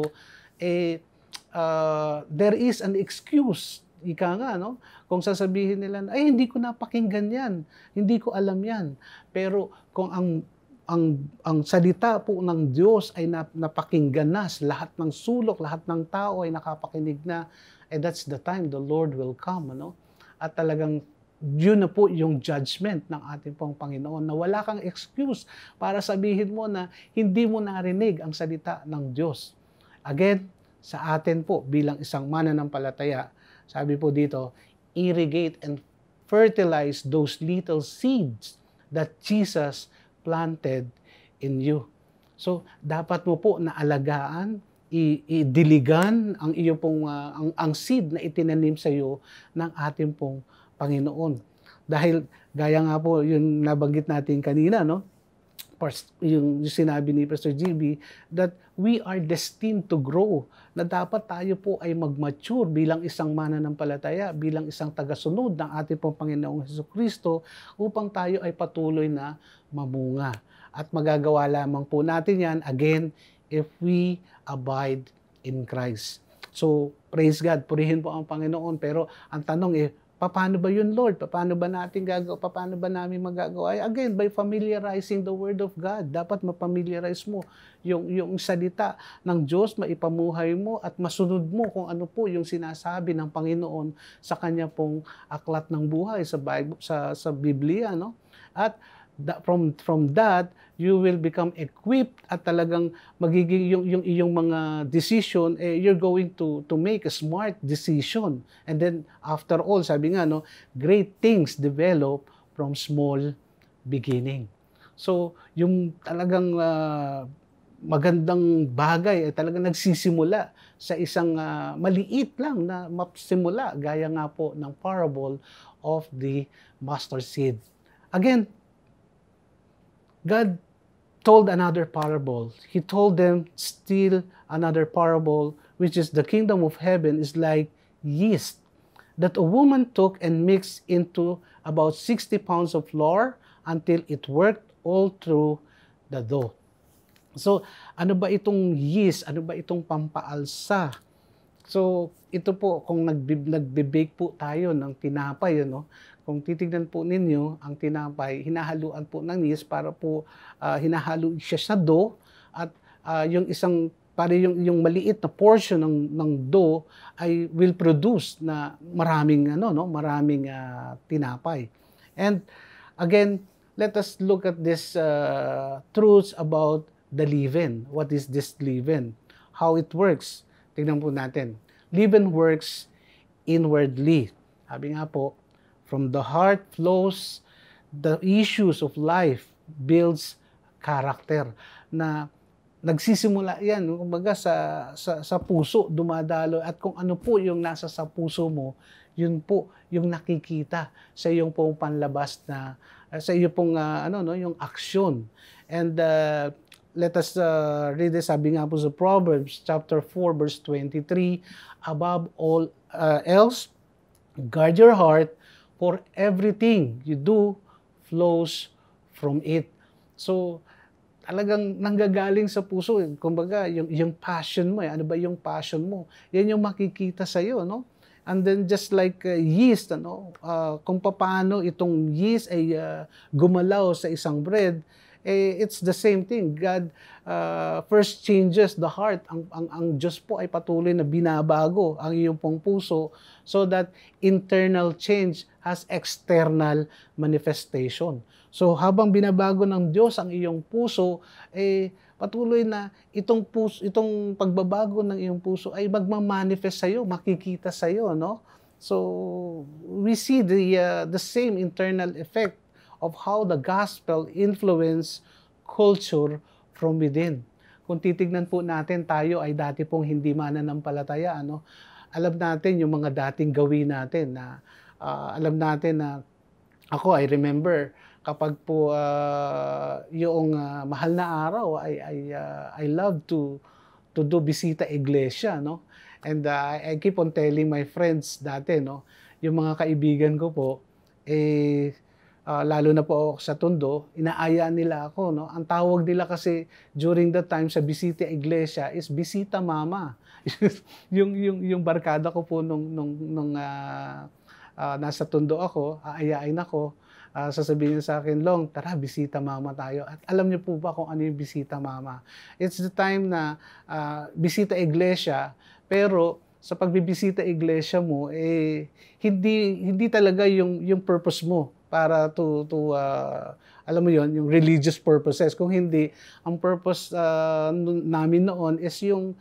there is an excuse. Ika nga, no? Kung sasabihin nila, ay hindi ko napakinggan yan, hindi ko alam yan. Pero kung ang salita po ng Diyos ay napakinggan na sa lahat ng sulok, lahat ng tao ay nakapakinig na, that's the time the Lord will come. Ano? At talagang yun na po yung judgment ng ating pong Panginoon, na wala kang excuse para sabihin mo na hindi mo narinig ang salita ng Diyos. Again, sa atin po bilang isang mananampalataya, sabi po dito, irrigate and fertilize those little seeds that Jesus planted in you. So, dapat mo po naalagaan, idiligan ang iyo pong ang seed na itinanim sa iyo ng ating pong Panginoon. Dahil gaya nga po yung nabanggit natin kanina, no? Yung sinabi ni Pastor GB, that we are destined to grow, na dapat tayo po ay mag-mature bilang isang mananampalataya, bilang isang tagasunod ng ating pong Panginoong Hesukristo, upang tayo ay patuloy na mamunga. At magagawa lamang po natin yan, again, if we abide in Christ. So, praise God, purihin po ang Panginoon. Pero ang tanong paano ba yun, Lord? Paano ba natin gagawa? Paano ba namin magagawa? Again, by familiarizing the Word of God. Dapat mapamiliarize mo yung salita ng Diyos, maipamuhay mo at masunod mo kung ano po yung sinasabi ng Panginoon sa kanya pong aklat ng buhay sa Bible, sa Biblia, no? At from that, you will become equipped at talagang magiging yung iyong mga decision, you're going to make a smart decision. And then, after all, sabi nga, no, great things develop from small beginning. So, yung talagang magandang bagay ay talagang nagsisimula sa isang maliit lang na masimula, gaya nga po ng parable of the mustard seed. Again, God told another parable. He told them still another parable, which is the kingdom of heaven is like yeast that a woman took and mixed into about 60 pounds of flour until it worked all through the dough. So, ano ba itong yeast? Ano ba itong pampaalsa? So, ito po, kung nagbe-bake po tayo ng tinapay, ano, kung titignan po ninyo, ang tinapay, hinahaluan po ng yeast para po hinahalo siya sa dough at yung isang para yung maliit na portion ng dough ay will produce na maraming maraming tinapay. And again, let us look at this truths about the leaven. What is this leaven? How it works? Tingnan po natin. Leaven works inwardly. Sabi nga po, from the heart flows the issues of life, builds character. Na nagsisimula yan, kumbaga sa puso, dumadalo. At kung ano po yung nasa sa puso mo, yun po yung nakikita sa iyong pong panlabas na, sa iyong pong, yung aksyon. And let us read this, sabi nga po sa Proverbs chapter 4, verse 23, above all else, guard your heart, for everything you do flows from it. So, talagang nanggagaling sa puso. Kumbaga, yung passion mo, ano ba yung passion mo? Yan yung makikita sa iyo, no? And then just like yeast, kung paano itong yeast ay gumalaw sa isang bread, it's the same thing. God first changes the heart. Ang Diyos po ay patuloy na binabago ang iyong pong puso so that internal change has external manifestation. So habang binabago ng Diyos ang iyong puso, patuloy na itong pagbabago ng iyong puso ay magma-manifest sa iyo, makikita sa iyo, no? So we see the same internal effect of how the gospel influence culture from within. Kung titignan po natin, tayo ay dati pong hindi mananampalataya, alam natin yung mga dating gawin natin na alam natin na I remember kapag po yung mahal na araw I love to do bisita iglesia, no? And I keep on telling my friends dati, no, yung mga kaibigan ko po lalo na po ako sa Tondo, inaayaan nila ako, no? Ang tawag nila kasi during that time sa bisita iglesia is bisita mama. yung barkada ko po nung nasa Tondo ako, aayain ako, sasabihin sa akin, Long, tara, bisita mama tayo. At alam niyo po ba kung ano yung bisita mama? It's the time na bisita iglesia, pero sa pagbibisita iglesia mo, hindi talaga yung purpose mo para to alam mo yon, yung religious purposes. Kung hindi, ang purpose namin noon is yung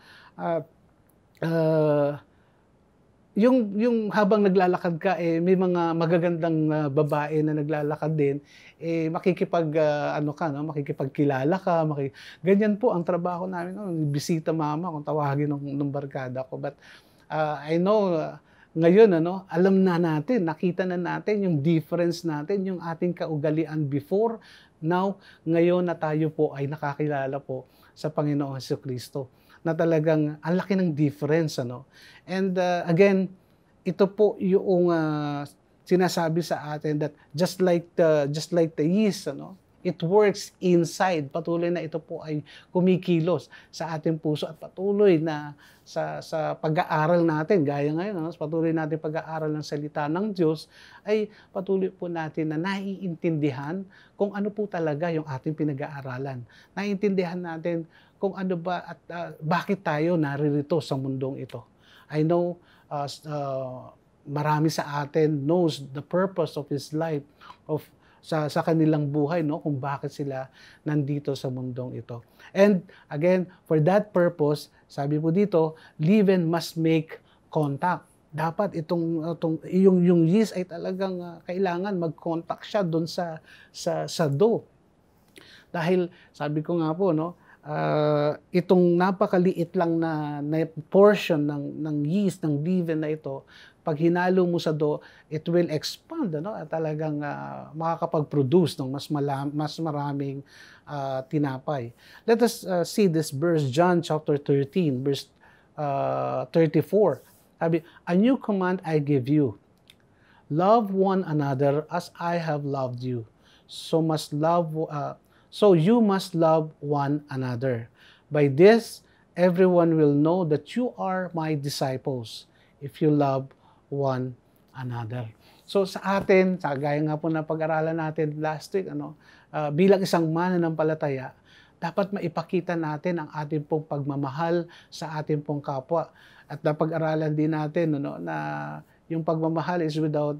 habang naglalakad ka, may mga magagandang babae na naglalakad din, makikipagkilala ka, ganyan po ang trabaho namin, bisita mama, kung tawagin ng barkada ko. But I know, ngayon, alam na natin, nakita na natin yung difference natin, yung ating kaugalian before, now, ngayon na tayo po ay nakakilala po sa Panginoong Jesucristo, na talagang ang laki ng difference, And again, ito po yung sinasabi sa atin that just like the yeast, it works inside. Patuloy na ito po ay kumikilos sa ating puso at patuloy na sa pag-aaral natin, gaya ngayon, patuloy natin pag-aaral ng salita ng Diyos, ay patuloy po natin na naiintindihan kung ano po talaga yung ating pinag-aaralan. Naiintindihan natin kung ano ba at bakit tayo naririto sa mundong ito. I know marami sa atin knows the purpose of his life, sa kanilang buhay, kung bakit sila nandito sa mundong ito. And again, for that purpose, sabi po dito, leaven must make contact. Dapat yung yeast ay talagang kailangan mag-contact siya doon sa dough. Dahil sabi ko nga po, itong napakaliit lang na portion ng yeast, ng leaven na ito, pag hinalo mo sa dough, it will expand, at talagang makakapag-produce ng mas maraming tinapay. Let us see this verse, John chapter 13, verse 34. Sabi, a new command I give you, love one another as I have loved you. So must love So you must love one another. By this, everyone will know that you are my disciples if you love one another. So sa atin, sa gaya nga po na pag-aralan natin last week, bilang isang mananampalataya, dapat maipakita natin ang ating pong pagmamahal sa ating pong kapwa. At napag-aralan din natin na yung pagmamahal is without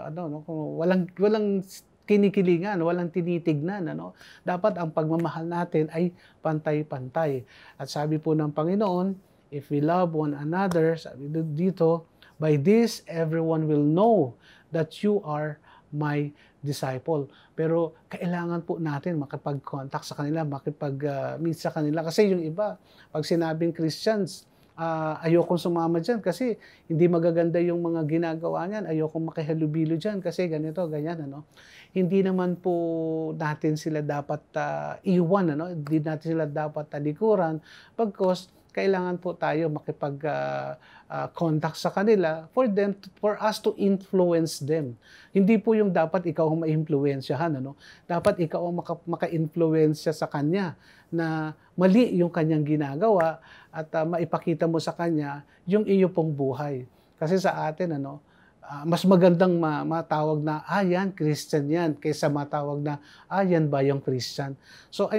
walang kinikilingan, walang tinitignan. Dapat ang pagmamahal natin ay pantay-pantay. At sabi po ng Panginoon, if we love one another, sabi dito, by this everyone will know that you are my disciple. Pero kailangan po natin makipag-contact sa kanila, makipag-meet sa kanila. Kasi yung iba, pag sinabing Christians, ayokong sumama dyan kasi hindi magaganda yung mga ginagawa niyan. Ayokong makihalubilo dyan kasi ganito, ganyan. Hindi naman po natin sila dapat iwan. Hindi natin sila dapat talikuran. Pagkos, kailangan po tayo makipag-contact sa kanila for us to influence them. Hindi po yung dapat ikaw ang ma-influensyahan. Dapat ikaw ang maka-influensya sa kanya na mali yung kanyang ginagawa at maipakita mo sa kanya yung iyo pong buhay. Kasi sa atin, mas magandang matawag na, yan, Christian yan, kaysa matawag na, yan ba yung Christian? So,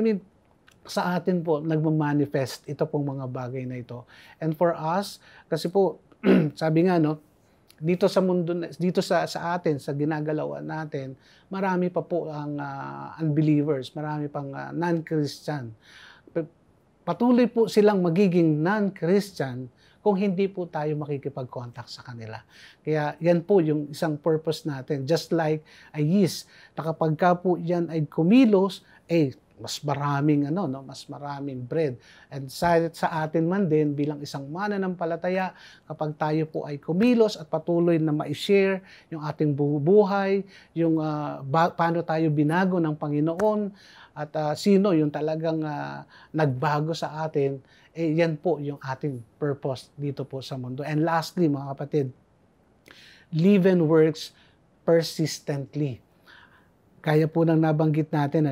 sa atin po, nagmamanifest ito pong mga bagay na ito. And for us, kasi po, sabi nga, dito sa mundo, dito sa atin, sa ginagalawan natin, marami pa po ang unbelievers, marami pang non-Christian. Patuloy po silang magiging non-Christian kung hindi po tayo makikipag-contact sa kanila. Kaya yan po yung isang purpose natin. Just like a yeast, na kapag ka po yan ay kumilos, mas maraming mas maraming bread. And sa atin man din bilang isang mananampalataya, kapag tayo po ay kumilos at patuloy na ma-share yung ating buhay, yung paano tayo binago ng Panginoon at sino yung talagang nagbago sa atin, yan po yung ating purpose dito po sa mundo. And lastly, mga kapatid, live and works persistently. Kaya po nang nabanggit natin,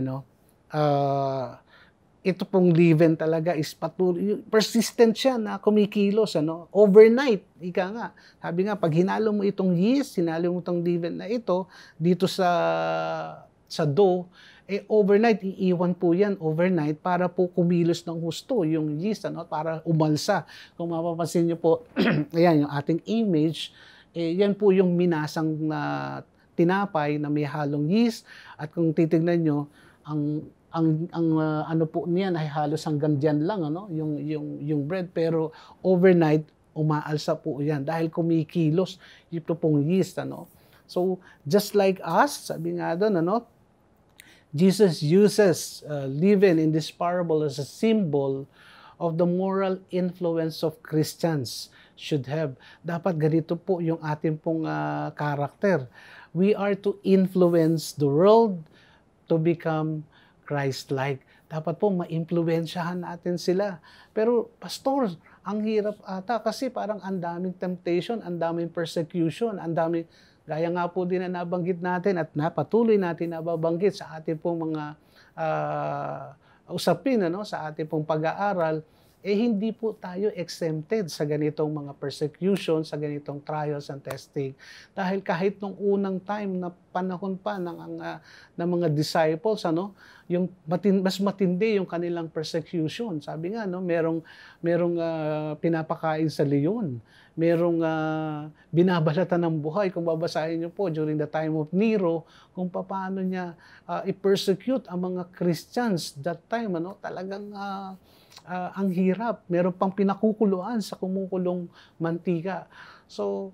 ito pong live-in talaga is patuloy, persistent siya na kumikilos, overnight, ika nga. Sabi nga, pag hinalo mo itong yeast, hinalo mo itong live-in na ito, dito sa dough, overnight, iiwan po yan overnight para po kumilos ng husto yung yeast, para umalsa. Kung mapapansin nyo po, ayan, yung ating image, yan po yung minasang na tinapay na may halong yeast. At kung titignan nyo, ang ano po niyan ay halos hanggang diyan lang yung bread, pero overnight umaalsa po yan dahil kumikilos ito pong yeast. So just like us, sabi nga doon, Jesus uses leaven in this parable as a symbol of the moral influence of Christians should have. Dapat ganito po yung ating pong karakter. We are to influence the world to become Christ-like. Dapat po ma-impluwensyahan natin sila. Pero, pastor, ang hirap ata kasi parang ang daming temptation, ang daming persecution, ang daming, gaya nga po din na nabanggit natin at napatuloy natin nababanggit sa ating pong mga usapin, sa ating pong pag-aaral, hindi po tayo exempted sa ganitong mga persecution, sa ganitong trials and testing. Dahil kahit nung unang time na panahon pa ng mga disciples, yung mas matindi yung kanilang persecution. Sabi nga, merong pinapakain sa leon, merong binabalatan ng buhay. Kung babasahin niyo po during the time of Nero, kung paano niya i-persecute ang mga Christians that time, talagang ang hirap. Meron pang pinakukuluan sa kumukulong mantika. So,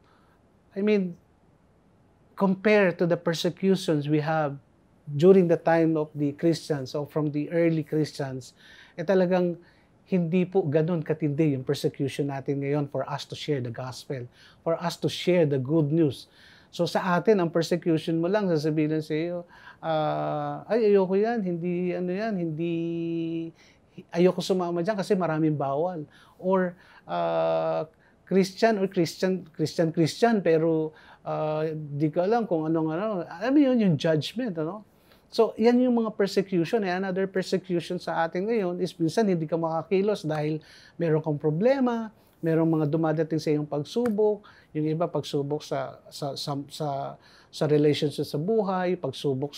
compare to the persecutions we have during the time of the Christians or from the early Christians, talagang hindi po ganun katindi yung persecution natin ngayon for us to share the gospel, for us to share the good news. So sa atin, ang persecution mo lang, sasabihin sa iyo, ayoko yan, ayoko sumama dyan kasi maraming bawal. Or Christian, pero di ko alam kung alam mo yun, yung judgment, So, yan yung mga persecution. Another persecution sa atin ngayon is minsan hindi ka makakilos dahil meron kang problema, merong mga dumadating sa iyong pagsubok, yung iba pagsubok sa relationship sa buhay, pagsubok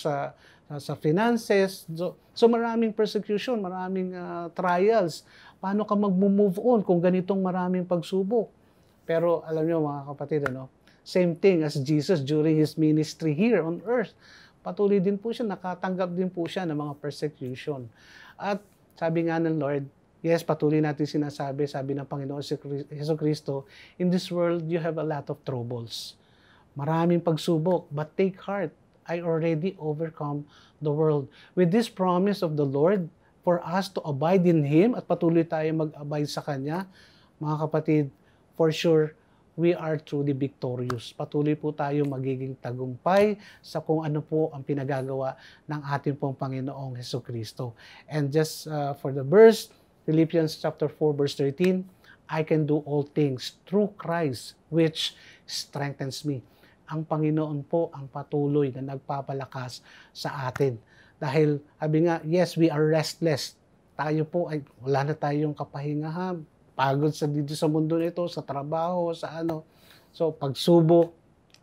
sa finances. So maraming persecution, maraming trials. Paano ka mag-move on kung ganitong maraming pagsubok? Pero alam niyo mga kapatid, same thing as Jesus during His ministry here on earth. Patuloy din po siya, nakatanggap din po siya ng mga persecution. At sabi nga ng Lord, yes, patuloy natin sinasabi, sabi ng Panginoon Jesucristo, in this world, you have a lot of troubles. Maraming pagsubok, but take heart, I already overcome the world. With this promise of the Lord, for us to abide in Him, at patuloy tayo mag-abide sa Kanya, mga kapatid, for sure, we are truly victorious. Patuloy po tayo magiging tagumpay sa kung ano po ang pinagagawa ng ating pong Panginoong Jesucristo. And just for the verse, Philippians chapter 4 verse 13, I can do all things through Christ which strengthens me. Ang Panginoon po ang patuloy na nagpapalakas sa atin. Dahil sabi nga, yes, we are restless. Tayo po ay wala na tayong kapahingahan. Pagod dito sa mundo nito, sa trabaho, sa ano. So, pagsubok.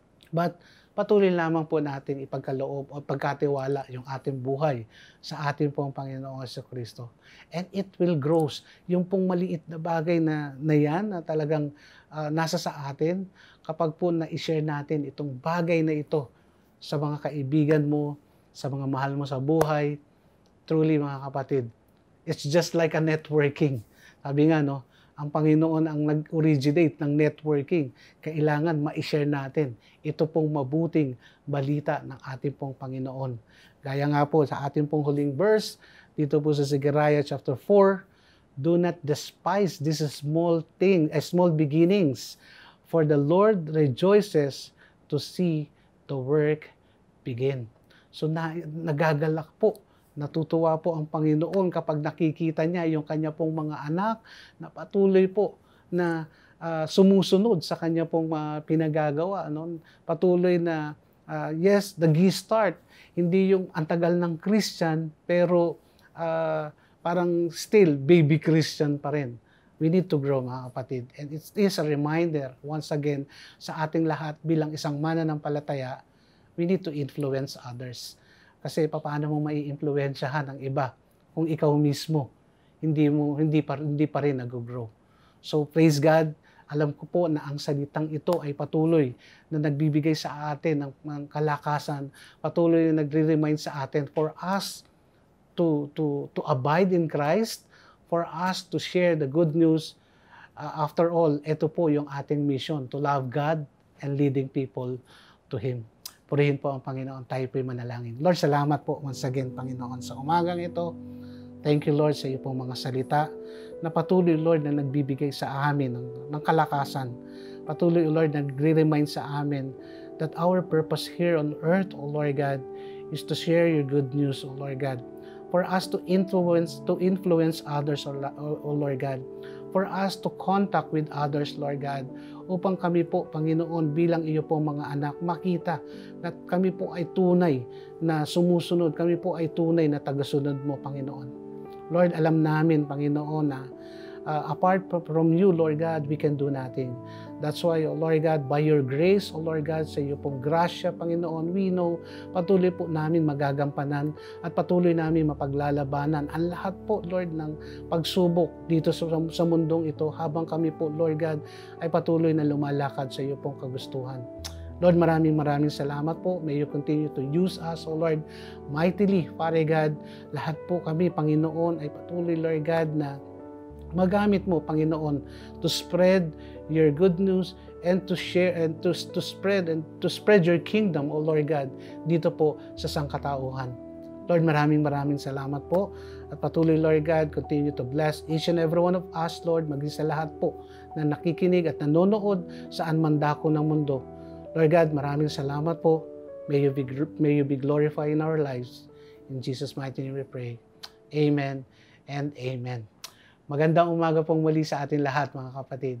But patuloy lamang po natin ipagkaloob o pagkatiwala yung ating buhay sa ating pong Panginoong Jesucristo. And it will grow. Yung pong maliit na bagay na yan na talagang nasa sa atin, kapag po na-share natin itong bagay na ito sa mga kaibigan mo, sa mga mahal mo sa buhay, truly mga kapatid, it's just like a networking. Sabi nga, ang Panginoon ang nag-originate ng networking. Kailangan ma-share natin ito pong mabuting balita ng ating pong Panginoon. Gaya nga po sa ating pong huling verse, dito po sa Zechariah chapter 4, do not despise this small beginnings, for the Lord rejoices to see the work begin. So nagagalak po, natutuwa po ang Panginoon kapag nakikita niya yung kanya pong mga anak na patuloy po na sumusunod sa kanya pong pinagagawa. Patuloy na, yes, the start. Hindi yung antagal ng Christian, pero parang still baby Christian pa rin. We need to grow, mga kapatid. And it is a reminder, once again, sa ating lahat bilang isang mananampalataya, we need to influence others. Kasi paano mo mai-impluwensyahan ang iba kung ikaw mismo hindi pa rin nag-grow. So praise God, alam ko po na ang salitang ito ay patuloy na nagbibigay sa atin ng kalakasan, patuloy na nagre-remind sa atin for us to abide in Christ, for us to share the good news. After all, ito po yung ating mission, to love God and leading people to Him. Purihin po ang Panginoon, tayo po'y manalangin. Lord, salamat po once again, Panginoon, sa umagang ito. Thank you, Lord, sa iyo pong mga salita na patuloy, Lord, na nagbibigay sa amin ng kalakasan. Patuloy, Lord, na nagre-remind sa amin that our purpose here on earth, O Lord God, is to share your good news, O Lord God. For us to influence others, O Lord God. For us to contact with others, Lord God, upang kami po, Panginoon, bilang iyo pong mga anak, makita na kami po ay tunay na sumusunod, kami po ay tunay na tagasunod mo, Panginoon. Lord, alam namin, Panginoon, na apart from you, Lord God, we can do nothing. That's why, O Lord God, by your grace, O Lord God, sa iyo pong grasya, Panginoon, we know, patuloy po namin magagampanan at patuloy namin mapaglalabanan ang lahat po, Lord, ng pagsubok dito sa mundong ito habang kami po, Lord God, ay patuloy na lumalakad sa iyo pong kagustuhan. Lord, maraming salamat po. May you continue to use us, O Lord, mightily, Father God. Lahat po kami, Panginoon, ay patuloy, Lord God, na magamit mo, Panginoon, to spread your good news and to share and to spread your kingdom, O Lord God, dito po sa sangkatauhan. Lord, maraming salamat po. At patuloy, Lord God, continue to bless each and every one of us, Lord, maging sa lahat po na nakikinig at nanonood saan man dako ng mundo. Lord God, maraming salamat po. May you be glorified in our lives. In Jesus' mighty name we pray. Amen and amen. Magandang umaga pong muli sa atin lahat, mga kapatid.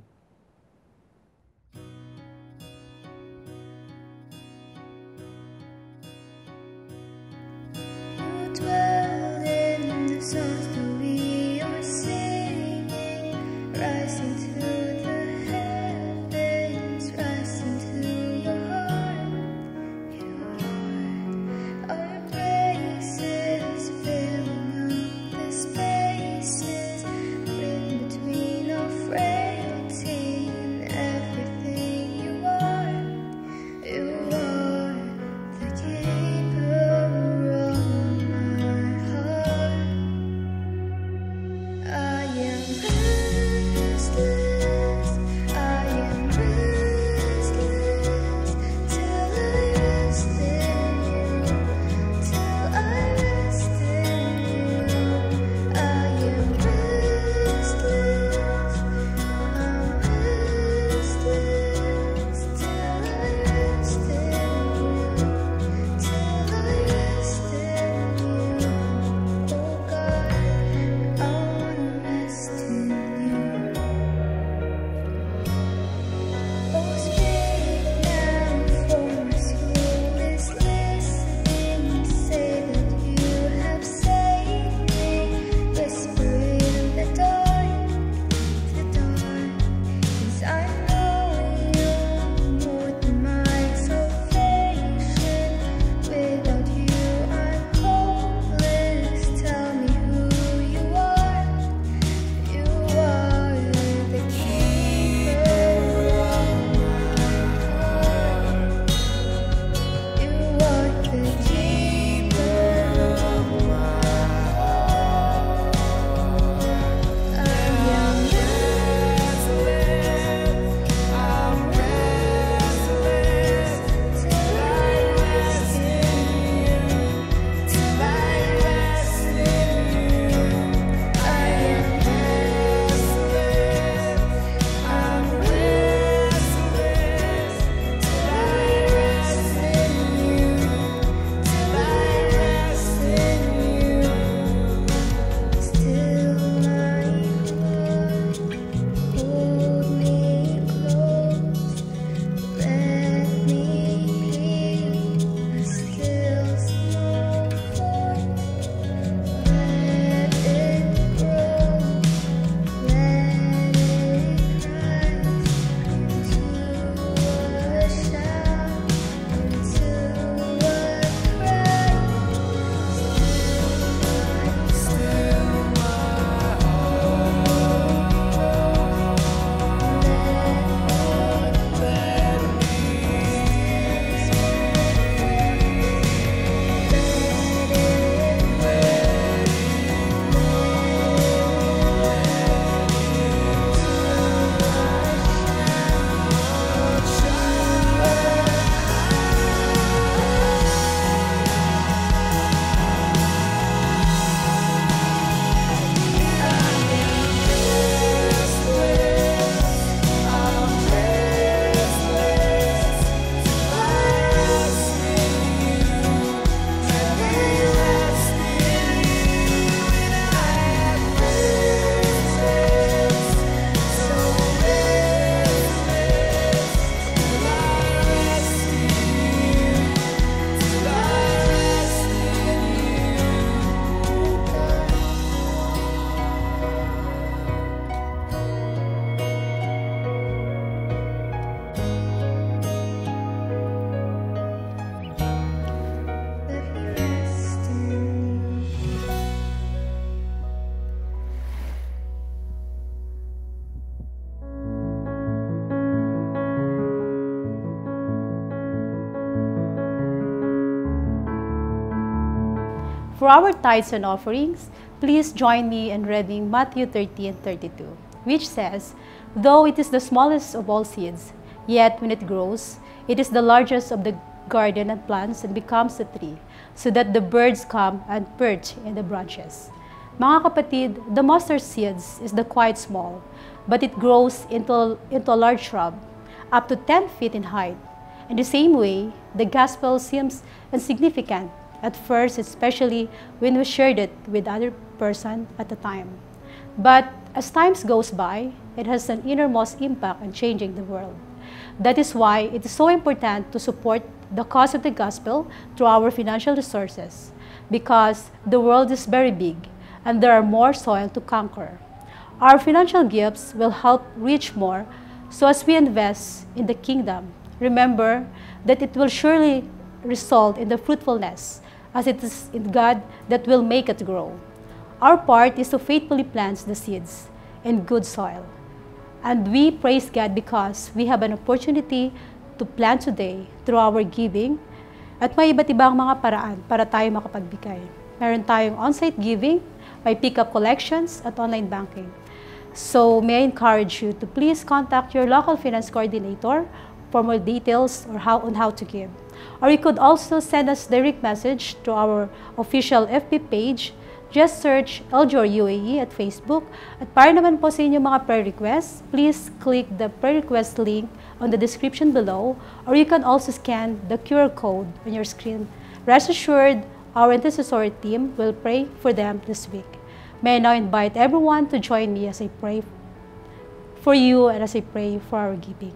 For our tithes and offerings, please join me in reading Matthew 13:32, which says, "Though it is the smallest of all seeds, yet when it grows, it is the largest of the garden and plants and becomes a tree, so that the birds come and perch in the branches." Mga kapatid, the mustard seeds is the quite small, but it grows into a large shrub, up to 10 feet in height. In the same way, the gospel seems insignificant at first, especially when we shared it with other person at the time. But as times goes by, it has an innermost impact on changing the world. That is why it is so important to support the cause of the gospel through our financial resources, because the world is very big and there are more soil to conquer. Our financial gifts will help reach more, so as we invest in the kingdom, remember that it will surely result in the fruitfulness, as it is in God that will make it grow. Our part is to faithfully plant the seeds in good soil. And we praise God because we have an opportunity to plant today through our giving, at may iba't ibang mga paraan para tayo makapagbigay. Meron tayong on-site giving, may pick-up collections, at online banking. So may I encourage you to please contact your local finance coordinator for more details on how to give. Or you could also send us direct message to our official FB page. Just search Eljor UAE at Facebook. At para naman po sa inyong mga prayer requests, please click the prayer request link on the description below, or you can also scan the QR code on your screen. Rest assured, our intercessory team will pray for them this week. May I now invite everyone to join me as I pray for you and as I pray for our giving.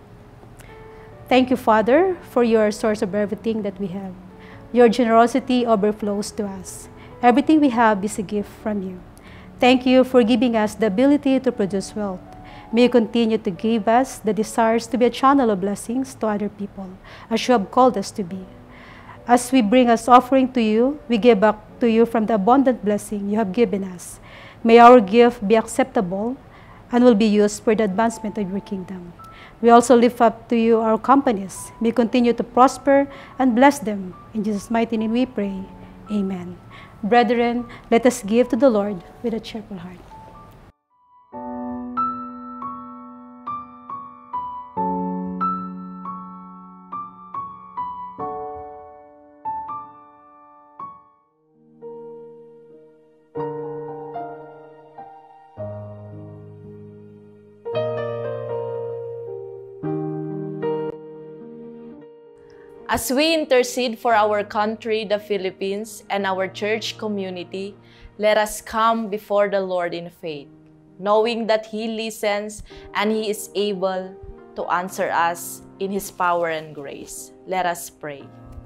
Thank you, Father, for your source of everything that we have. Your generosity overflows to us. Everything we have is a gift from you. Thank you for giving us the ability to produce wealth. May you continue to give us the desires to be a channel of blessings to other people, as you have called us to be. As we bring us offering to you, we give back to you from the abundant blessing you have given us. May our gift be acceptable and will be used for the advancement of your kingdom. We also lift up to you our companies. May continue to prosper and bless them. In Jesus' mighty name we pray. Amen. Brethren, let us give to the Lord with a cheerful heart. As we intercede for our country, the Philippines, and our church community, let us come before the Lord in faith, knowing that He listens and He is able to answer us in His power and grace. Let us pray.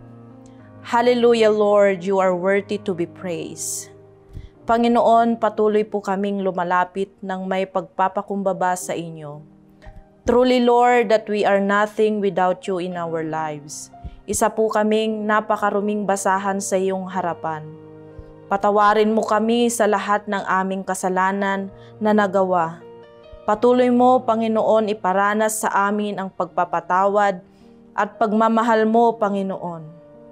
Hallelujah, Lord, you are worthy to be praised. Panginoon, patuloy po kaming lumalapit ng may pagpapakumbaba sa inyo. Truly, Lord, that we are nothing without you in our lives. Isa po kaming napakaruming basahan sa iyong harapan. Patawarin mo kami sa lahat ng aming kasalanan na nagawa. Patuloy mo, Panginoon, iparanas sa amin ang pagpapatawad at pagmamahal mo, Panginoon.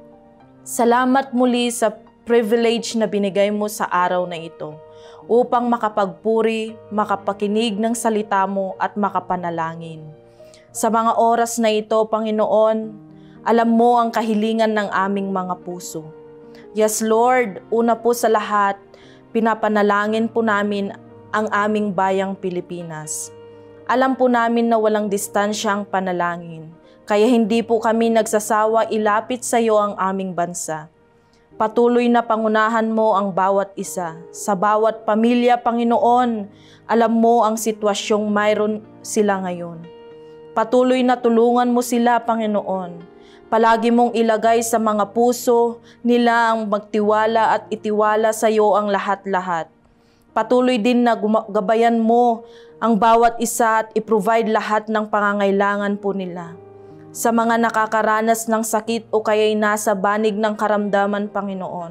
Salamat muli sa privilege na binigay mo sa araw na ito upang makapagpuri, makapakinig ng salita mo at makapanalangin. Sa mga oras na ito, Panginoon, alam mo ang kahilingan ng aming mga puso. Yes, Lord, una po sa lahat, pinapanalangin po namin ang aming bayang Pilipinas. Alam po namin na walang distansya ang panalangin, kaya hindi po kami nagsasawa ilapit sa iyo ang aming bansa. Patuloy na pangunahan mo ang bawat isa. Sa bawat pamilya, Panginoon, alam mo ang sitwasyong mayroon sila ngayon. Patuloy na tulungan mo sila, Panginoon. Palagi mong ilagay sa mga puso nila ang magtiwala at itiwala sa iyo ang lahat-lahat. Patuloy din na gabayan mo ang bawat isa at i-provide lahat ng pangangailangan po nila. Sa mga nakakaranas ng sakit o kaya'y nasa banig ng karamdaman, Panginoon.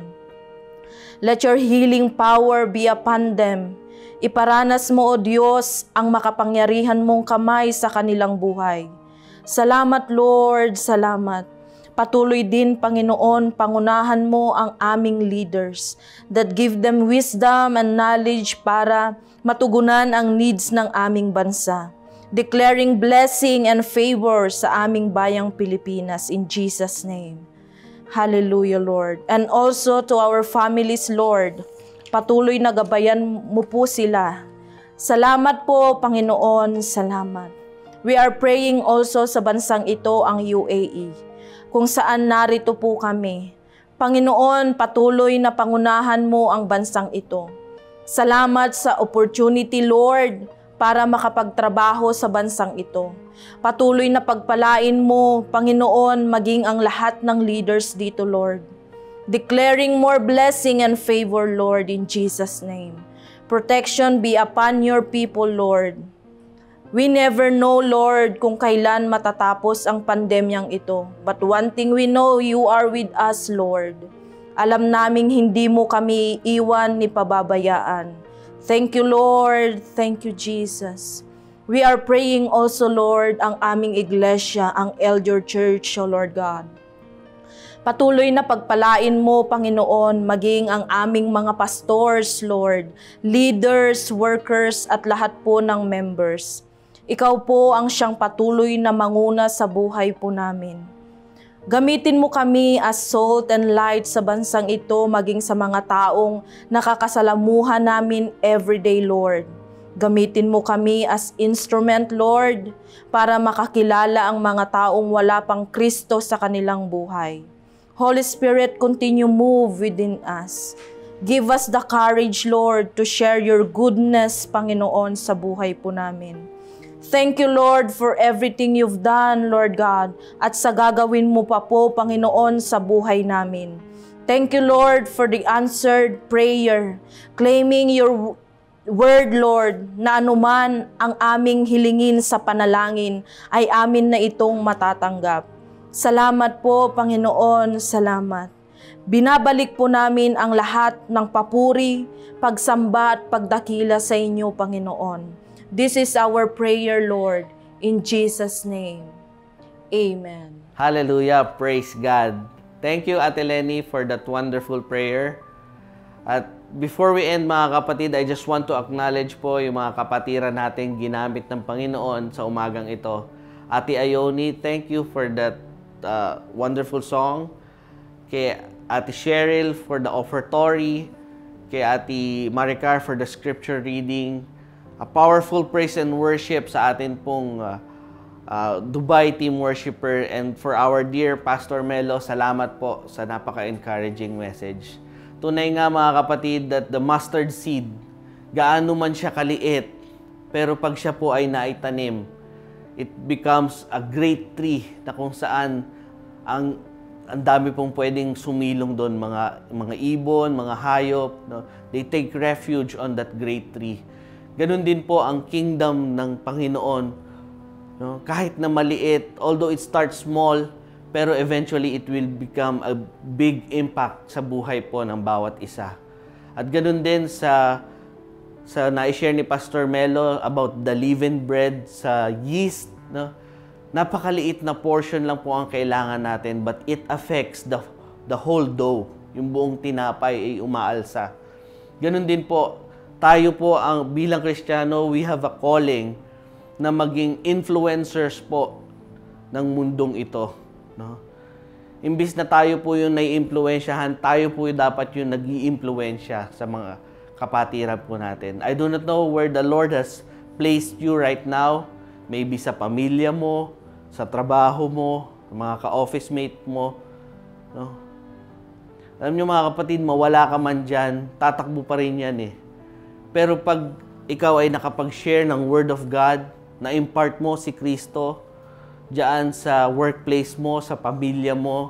Let your healing power be upon them. Iparanas mo, O Diyos, ang makapangyarihan mong kamay sa kanilang buhay. Salamat, Lord, salamat. Patuloy din, Panginoon, pangunahan mo ang aming leaders that give them wisdom and knowledge para matugunan ang needs ng aming bansa. Declaring blessing and favor sa aming bayang Pilipinas in Jesus' name. Hallelujah, Lord. And also to our families, Lord, patuloy na gabayan mo po sila. Salamat po, Panginoon, salamat. We are praying also sa bansang ito, ang UAE, kung saan narito po kami. Panginoon, patuloy na pangunahan mo ang bansang ito. Salamat sa opportunity, Lord, para makapagtrabaho sa bansang ito. Patuloy na pagpalain mo, Panginoon, maging ang lahat ng leaders dito, Lord. Declaring more blessing and favor, Lord, in Jesus' name. Protection be upon your people, Lord. We never know, Lord, kung kailan matatapos ang pandemyang ito. But one thing we know, you are with us, Lord. Alam naming hindi mo kami iwan ni pababayaan. Thank you, Lord. Thank you, Jesus. We are praying also, Lord, ang aming iglesia, ang Elder Church, O Lord God. Patuloy na pagpalain mo, Panginoon, maging ang aming mga pastors, Lord, leaders, workers, at lahat po ng members. Ikaw po ang siyang patuloy na manguna sa buhay po namin. Gamitin mo kami as salt and light sa bansang ito, maging sa mga taong nakakasalamuhan namin everyday, Lord. Gamitin mo kami as instrument, Lord, para makakilala ang mga taong wala pang Kristo sa kanilang buhay. Holy Spirit, continue move within us. Give us the courage, Lord, to share your goodness, Panginoon, sa buhay po namin. Thank you, Lord, for everything you've done, Lord God, at sa gagawin mo pa po, Panginoon, sa buhay namin. Thank you, Lord, for the answered prayer, claiming your word, Lord, na anuman ang aming hilingin sa panalangin ay amin na itong matatanggap. Salamat po, Panginoon, salamat. Binabalik po namin ang lahat ng papuri, pagsamba at pagdakila sa inyo, Panginoon. This is our prayer, Lord, in Jesus' name. Amen. Hallelujah. Praise God. Thank you, Ate Lenny, for that wonderful prayer. At before we end, mga kapatid, I just want to acknowledge po yung mga kapatiran natin ginamit ng Panginoon sa umagang ito. Ate Ione, thank you for that wonderful song. Kay Ate Cheryl for the offertory. Kay Ate Maricar for the scripture reading. A powerful praise and worship sa atin pong Dubai team worshiper, and for our dear Pastor Melo, salamat po sa napaka-encouraging message. Tunay nga, mga kapatid, that the mustard seed, gaano man siya kaliit, pero pag siya po ay naitanim, it becomes a great tree na kung saan ang dami pong pwedeng sumilong doon, mga ibon, mga hayop, no? They take refuge on that great tree. Ganun din po ang kingdom ng Panginoon. No? Kahit na maliit, although it starts small, pero eventually it will become a big impact sa buhay po ng bawat isa. At ganun din sa na-share ni Pastor Melo about the leavened bread sa yeast. No? Napakaliit na portion lang po ang kailangan natin, but it affects the whole dough. Yung buong tinapay ay umaalsa. Ganun din po, tayo po bilang Kristiyano, we have a calling na maging influencers po ng mundong ito. No? Imbis na tayo po yung nai-impluwensyahan, tayo po yung dapat yung nag-i-impluwensya sa mga kapatiran po natin. I do not know where the Lord has placed you right now. Maybe sa pamilya mo, sa trabaho mo, mga ka-office mate mo. No? Alam nyo, mga kapatid, mawala ka man dyan, tatakbo pa rin yan eh. Pero pag ikaw ay nakapag-share ng Word of God, na-impart mo si Kristo diyan sa workplace mo, sa pamilya mo,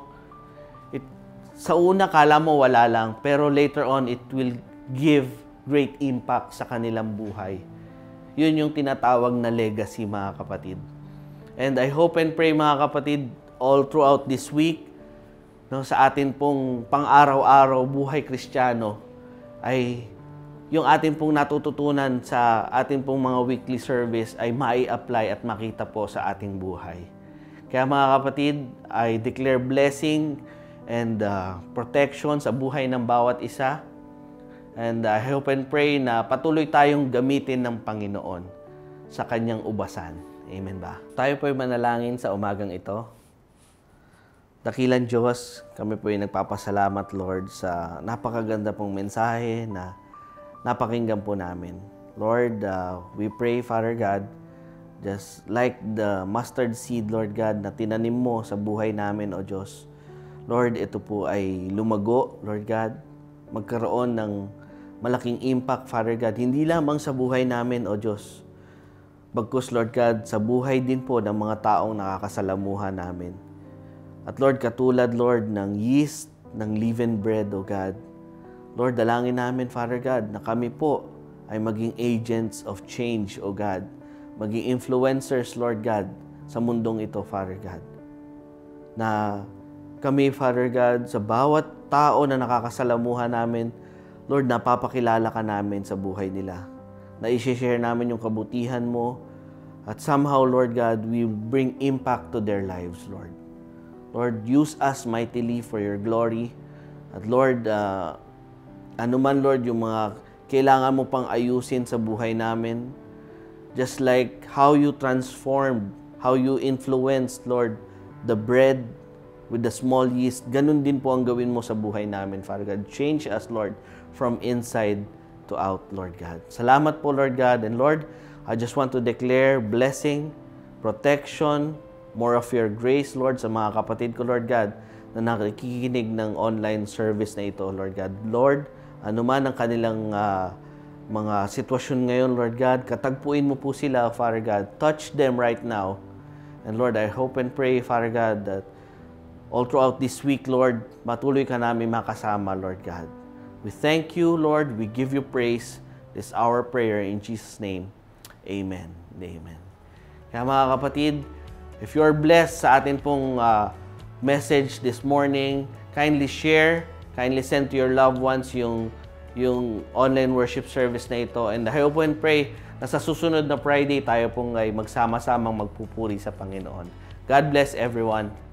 sa una kala mo wala lang, pero later on it will give great impact sa kanilang buhay. Yun yung tinatawag na legacy, mga kapatid. And I hope and pray, mga kapatid, all throughout this week, no, sa atin pong pang-araw-araw buhay Kristiyano, ay yung atin pong natututunan sa atin pong mga weekly service ay mai-apply at makita po sa ating buhay. Kaya mga kapatid, I declare blessing and protection sa buhay ng bawat isa. And I hope and pray na patuloy tayong gamitin ng Panginoon sa Kanyang ubasan. Amen ba? Tayo po'y manalangin sa umagang ito. Dakilang Diyos, kami po'y nagpapasalamat, Lord, sa napakaganda pong mensahe na napakinggan po namin. Lord, we pray, Father God, just like the mustard seed, Lord God, na tinanim mo sa buhay namin, O Diyos. Lord, ito po ay lumago, Lord God, magkaroon ng malaking impact, Father God, hindi lamang sa buhay namin, O Diyos, bagkus, Lord God, sa buhay din po ng mga taong nakakasalamuha namin. At Lord, katulad, Lord, ng yeast, ng leavened bread, O God, Lord, dalangin namin, Father God, na kami po ay maging agents of change, O God, maging influencers, Lord God, sa mundong ito, Father God. Na kami, Father God, sa bawat tao na nakakasalamuha namin, Lord, napapakilala ka namin sa buhay nila. Na i-share namin yung kabutihan mo. At somehow, Lord God, we bring impact to their lives, Lord. Lord, use us mightily for your glory. At Lord, anuman, Lord, yung mga kailangan mo pang ayusin sa buhay namin, just like how you transformed, how you influenced, Lord, the bread with the small yeast, ganun din po ang gawin mo sa buhay namin, Father God. Change us, Lord, from inside to out, Lord God. Salamat po, Lord God. And Lord, I just want to declare blessing, protection, more of your grace, Lord, sa mga kapatid ko, Lord God, na nakikinig ng online service na ito, Lord God. Lord, anuman ang kanilang mga sitwasyon ngayon, Lord God, katagpuin mo po sila, Father God. Touch them right now. And Lord, I hope and pray, Father God, that all throughout this week, Lord, matuloy ka namin makasama, Lord God. We thank you, Lord. We give you praise. This is our prayer in Jesus' name. Amen. Amen. Kaya mga kapatid, if you're blessed sa atin pong message this morning, kindly share, kindly send to your loved ones yung online worship service na ito. And I hope and pray na sa susunod na Friday tayo pong ay magsama-samang magpupuri sa Panginoon. God bless everyone.